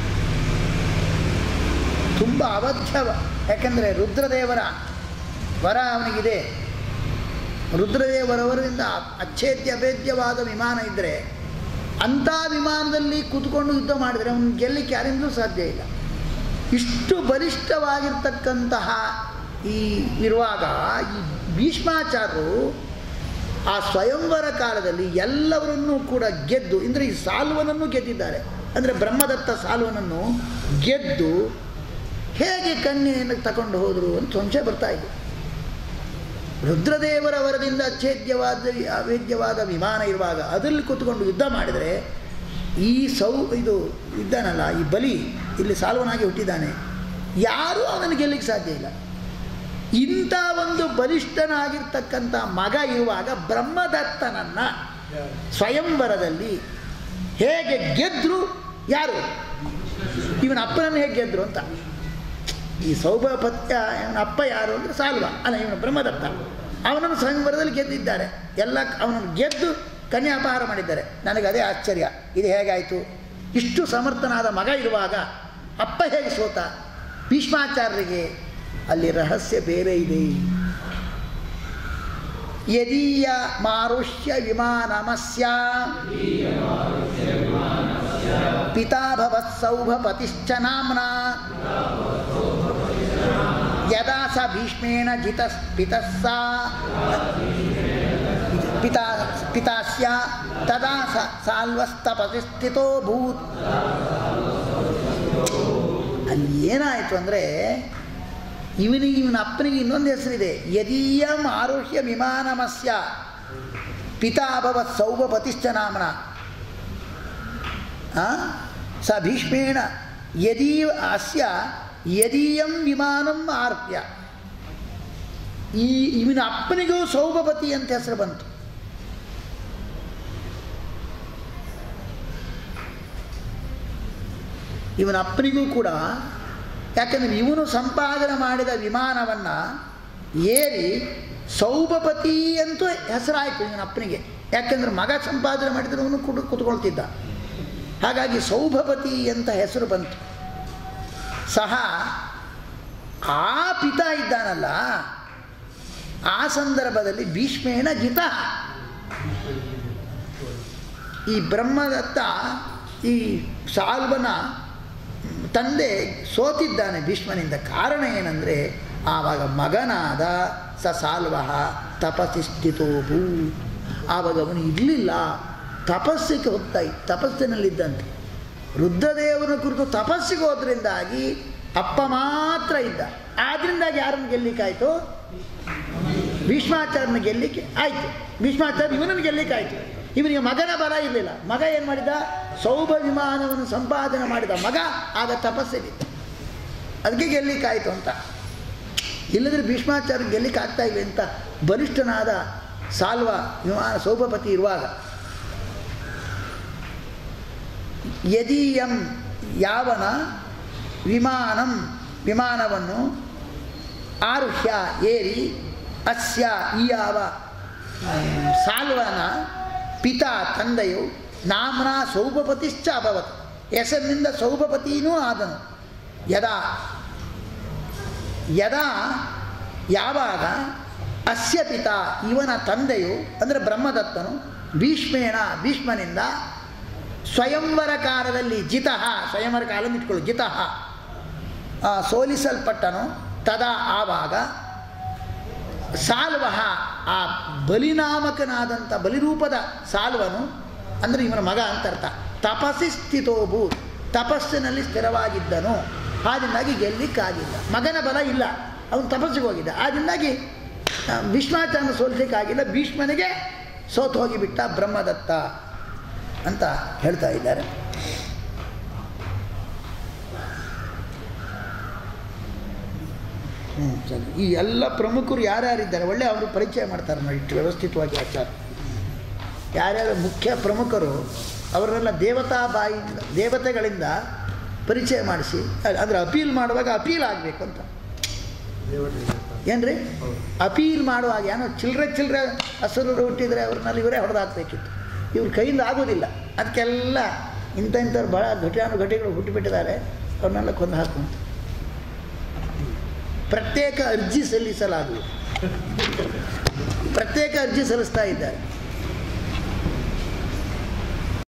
ತುಂಬ ಅಬದ್ಧ. ಯಾಕೆಂದರೆ ರುದ್ರದೇವರ ವರ ಅವನಿಗಿದೆ. ರುದ್ರದೇವರವರಿಂದ ಅಚ್ಛೇದ್ಯ ಅಭೇದ್ಯವಾದ ವಿಮಾನ ಇದ್ದರೆ ಅಂಥ ವಿಮಾನದಲ್ಲಿ ಕೂತ್ಕೊಂಡು ಯುದ್ಧ ಮಾಡಿದರೆ ಅವನು ಗೆಲ್ಲಕ್ಕೆ ಯಾರಿಂದಲೂ ಸಾಧ್ಯ ಇಲ್ಲ. ಇಷ್ಟು ಬಲಿಷ್ಠವಾಗಿರ್ತಕ್ಕಂತಹ ಈ ಇರುವಾಗ ಈ ಭೀಷ್ಮಾಚಾರ್ಯರು ಆ ಸ್ವಯಂವರ ಕಾಲದಲ್ಲಿ ಎಲ್ಲವರನ್ನೂ ಕೂಡ ಗೆದ್ದು, ಅಂದರೆ ಈ ಸಾಲ್ವನನ್ನು ಗೆದ್ದಿದ್ದಾರೆ. ಅಂದರೆ ಬ್ರಹ್ಮದತ್ತ ಸಾಲ್ವನನ್ನು ಗೆದ್ದು ಹೇಗೆ ಕನ್ಯೆಯನ್ನು ತಗೊಂಡು ಹೋದರು ಅಂತ ಸಂಶಯ ಬರ್ತಾ ಇದೆ. ರುದ್ರದೇವರ ವರದಿಂದ ಅಚ್ಛೇದ್ಯವಾದ ಅವೇದ್ಯವಾದ ವಿಮಾನ ಇರುವಾಗ ಅದರಲ್ಲಿ ಕೂತ್ಕೊಂಡು ಯುದ್ಧ ಮಾಡಿದರೆ ಈ ಸೌ ಇದು ಇದ್ದಾನಲ್ಲ, ಈ ಬಲಿ ಇಲ್ಲಿ ಸಾಲ್ವನಾಗಿ ಹುಟ್ಟಿದ್ದಾನೆ, ಯಾರೂ ಅವನನ್ನು ಗೆಲ್ಲಕ್ಕೆ ಸಾಧ್ಯ ಇಲ್ಲ. ಇಂಥ ಒಂದು ಬಲಿಷ್ಠನಾಗಿರ್ತಕ್ಕಂಥ ಮಗ ಇರುವಾಗ ಬ್ರಹ್ಮದತ್ತನನ್ನು ಸ್ವಯಂವರದಲ್ಲಿ ಹೇಗೆ ಗೆದ್ದರು? ಯಾರು? ಇವನ ಅಪ್ಪನನ್ನು ಹೇಗೆ ಗೆದ್ದರು ಅಂತ. ಈ ಸೌಭಪತ್ಯ ಇವನ ಅಪ್ಪ ಯಾರು ಅಂದರೆ ಸಾಲ್ವ ಅಲ್ಲ, ಇವನು ಬ್ರಹ್ಮದತ್ತ. ಅವನನ್ನು ಸ್ವಯಂವರದಲ್ಲಿ ಗೆದ್ದಿದ್ದಾರೆ. ಎಲ್ಲ ಅವನನ್ನು ಗೆದ್ದು ಕನ್ಯಾಪಹಾರ ಮಾಡಿದ್ದಾರೆ. ನನಗೆ ಅದೇ ಆಶ್ಚರ್ಯ, ಇದು ಹೇಗಾಯಿತು? ಇಷ್ಟು ಸಮರ್ಥನಾದ ಮಗ ಇರುವಾಗ ಅಪ್ಪ ಹೇಗೆ ಸೋತ? ಭೀಷ್ಮಾಚಾರ್ಯರಿಗೆ ಅಲ್ಲಿ ರಹಸ್ಯ ಬೇರೆ ಇದೆ. ಯದೀಯ ಮಾರುಷ್ಯ ವಿಮಾನಮಸ್ಯ ಪಿತಾ ಭವತ್ ಸೌಭಪತಿಶ್ಚ ನಾಮ್ನಾ ಯದಾ ಸ ಭೀಷ್ಮೇಣ ಜಿತಸ್ ಪಿತಸ್ಸ ಪಿತಾ ಪಿತಾಸ್ಯ ತದಾ ಸ ಸಾಲ್ವಸ್ತಪತಿ ಸ್ಥಿತೋ ಭೂತ್. ಅಲ್ಲಿ ಏನಾಯಿತು ಅಂದರೆ ಇವನಿಗೆ ಇವನ ಅಪ್ಪನಿಗೆ ಇನ್ನೊಂದು ಹೆಸರಿದೆ. ಯದೀಯಂ ಆರುಹ್ಯ ವಿಮಾನಮಸ್ಯ ಪಿತಾಭವತ್ ಸೌಭಪತಿಶ್ಚ ನಾಮ್ನ ಸ ಭೀಷ್ಮೇಣ ಯದೀ ಅಸ್ಯ ಯದೀಯಂ ವಿಮಾನಂ ಆರ್ಪ್ಯ. ಈ ಇವನ ಅಪ್ಪನಿಗೂ ಸೌಭಪತಿ ಅಂತ ಹೆಸರು ಬಂತು. ಇವನ ಅಪ್ಪನಿಗೂ ಕೂಡ, ಯಾಕೆಂದರೆ ಇವನು ಸಂಪಾದನೆ ಮಾಡಿದ ವಿಮಾನವನ್ನು ಏರಿ ಸೌಭಪತಿ ಅಂತೂ ಹೆಸರಾಯಿತು ಇವನ ಅಪ್ಪನಿಗೆ. ಯಾಕೆಂದರೆ ಮಗ ಸಂಪಾದನೆ ಮಾಡಿದರೆ ಅವನು ಕೂಡ ಕೂತ್ಕೊಳ್ತಿದ್ದ. ಹಾಗಾಗಿ ಸೌಭಪತಿ ಅಂತ ಹೆಸರು ಬಂತು. ಸಹ ಆ ಪಿತಾ ಇದ್ದಾನಲ್ಲ, ಆ ಸಂದರ್ಭದಲ್ಲಿ ಭೀಷ್ಮೇಣ ಜಿತ. ಈ ಬ್ರಹ್ಮದತ್ತ ಈ ಸಾಲ್ವನ ತಂದೆ ಸೋತಿದ್ದಾನೆ ಭೀಷ್ಮನಿಂದ. ಕಾರಣ ಏನಂದರೆ ಆವಾಗ ಮಗನಾದ ಸ ಸಾಲ್ವ ತಪಸ್ಸಿ ಸ್ಥಿತೋಭೂ. ಆವಾಗ ಅವನು ಇರಲಿಲ್ಲ, ತಪಸ್ಸಿಗೆ ಹೋಗ್ತಾ ಇದ್ದ, ತಪಸ್ಸಿನಲ್ಲಿದ್ದಂತೆ. ರುದ್ರದೇವನ ಕುರಿತು ತಪಸ್ಸಿಗೆ ಹೋದ್ರಿಂದಾಗಿ ಅಪ್ಪ ಮಾತ್ರ ಇದ್ದ. ಆದ್ದರಿಂದಾಗಿ ಯಾರನ್ನು ಗೆಲ್ಲಿಕ್ಕಾಯಿತು? ಭೀಷ್ಮಾಚಾರ್ಯನ ಗೆಲ್ಲಿಕ್ಕೆ ಆಯಿತು. ಭೀಷ್ಮಾಚಾರ್ಯ ಇವನನ್ನು ಗೆಲ್ಲಿಕ್ಕಾಯಿತು. ಇವನಿಗೆ ಮಗನ ಬಲ ಇರಲಿಲ್ಲ. ಮಗ ಏನು ಮಾಡಿದ? ಸೌಭ ವಿಮಾನವನ್ನು ಸಂಪಾದನೆ ಮಾಡಿದ ಮಗ ಆಗ ತಪಸ್ಸಿದೆ, ಅದಕ್ಕೆ ಗೆಲ್ಲಿಕ್ಕಾಯಿತು ಅಂತ. ಇಲ್ಲದ್ರೆ ಭೀಷ್ಮಾಚಾರ್ಯ ಗೆಲ್ಲಿಕ್ಕೆ ಆಗ್ತಾ ಇಲ್ಲ ಅಂತ ಬಲಿಷ್ಠನಾದ ಸಾಲ್ವ ವಿಮಾನ ಸೌಭಪತಿ ಇರುವಾಗ ಯದೀಯಂ ಯಾವನ ವಿಮಾನಂ ವಿಮಾನವನ್ನು ಆರುಹ್ಯ ಏರಿ ಅಸ್ಯ ಈ ಯಾವ ಸಾಲ್ವನ ಪಿತಾ ತಂದೆಯು ನಾಮ್ನ ಸೌಭಪತಿಶ್ಚ ಅಭವತ್, ಹೆಸರಿನಿಂದ ಸೌಭಪತಿನೂ ಆದನು. ಯದಾ ಯದಾ ಯಾವಾಗ ಅಸ್ಯ ಪಿತಾ ಇವನ ತಂದೆಯು ಅಂದರೆ ಬ್ರಹ್ಮದತ್ತನು ಭೀಷ್ಮೇಣ ಭೀಷ್ಮನಿಂದ ಸ್ವಯಂವರ ಕಾಲದಲ್ಲಿ ಜಿತಃ, ಸ್ವಯಂವರ ಕಾಲದಲ್ಲಿ ಇಟ್ಕೊಳ್ಳು ಜಿತಃ ಸೋಲಿಸಲ್ಪಟ್ಟನು. ತದಾ ಆವಾಗ ಸಾಲ್ವ ಆ ಬಲಿನಾಮಕನಾದಂಥ ಬಲಿರೂಪದ ಸಾಲ್ವನು ಅಂದರೆ ಇವನ ಮಗ ಅಂತ ಅರ್ಥ. ತಪಸ್ಸಿ ಸ್ಥಿತೋಭೂ, ತಪಸ್ಸಿನಲ್ಲಿ ಸ್ಥಿರವಾಗಿದ್ದನು. ಆದ್ದರಿಂದಾಗಿ ಗೆಲ್ಲಿಕ್ಕಾಗಿಲ್ಲ. ಮಗನ ಬಲ ಇಲ್ಲ, ಅವನು ತಪಸ್ಸಿಗೆ ಹೋಗಿದ್ದ. ಆದ್ದರಿಂದಾಗಿ ಭೀಷ್ಮಾಚಾರ್ಯನ ಸೋಲಿಸಲಿಕ್ಕಾಗಿಲ್ಲ. ಭೀಷ್ಮನಿಗೆ ಸೋತು ಹೋಗಿಬಿಟ್ಟ ಬ್ರಹ್ಮದತ್ತ ಅಂತ ಹೇಳ್ತಾ ಇದ್ದಾರೆ. ಹ್ಞೂ ಸರಿ. ಈ ಎಲ್ಲ ಪ್ರಮುಖರು ಯಾರ್ಯಾರಿದ್ದಾರೆ ಒಳ್ಳೆ ಅವರು ಪರಿಚಯ ಮಾಡ್ತಾರೆ ನೋಡಿ ಇಷ್ಟು ವ್ಯವಸ್ಥಿತವಾಗಿ ಆಚಾರ. ಯಾರ್ಯಾರು ಮುಖ್ಯ ಪ್ರಮುಖರು ಅವರೆಲ್ಲ ದೇವತಾ ಬಾಯಿಂದ ದೇವತೆಗಳಿಂದ ಪರಿಚಯ ಮಾಡಿಸಿ, ಅಂದರೆ ಅಪೀಲ್ ಮಾಡುವಾಗ ಅಪೀಲ್ ಆಗಬೇಕು ಅಂತ. ಏನ್ರಿ ಅಪೀಲ್ ಮಾಡುವಾಗ ಏನೋ ಚಿಲ್ಲರೆ ಚಿಲ್ಲರೆ ಹಸುರರು ಹುಟ್ಟಿದರೆ ಅವ್ರನ್ನಲ್ಲಿ ಇವರೇ ಹೊಡೆದಾಕಬೇಕಿತ್ತು. ಇವ್ರ ಕೈಯಿಂದ ಆಗೋದಿಲ್ಲ. ಅದಕ್ಕೆಲ್ಲ ಇಂಥ ಇಂಥವ್ರು ಭಾಳ ಘಟಾನುಘಟಿಗಳು ಹುಟ್ಟುಬಿಟ್ಟಿದ್ದಾರೆ, ಅವ್ರನ್ನೆಲ್ಲ ಕೊಂದು ಹಾಕುವಂತ ಪ್ರತ್ಯೇಕ ಅರ್ಜಿ ಸಲ್ಲಿಸಲಾಗುವುದು. ಪ್ರತ್ಯೇಕ ಅರ್ಜಿ ಸಲ್ಲಿಸ್ತಾ ಇದ್ದಾರೆ.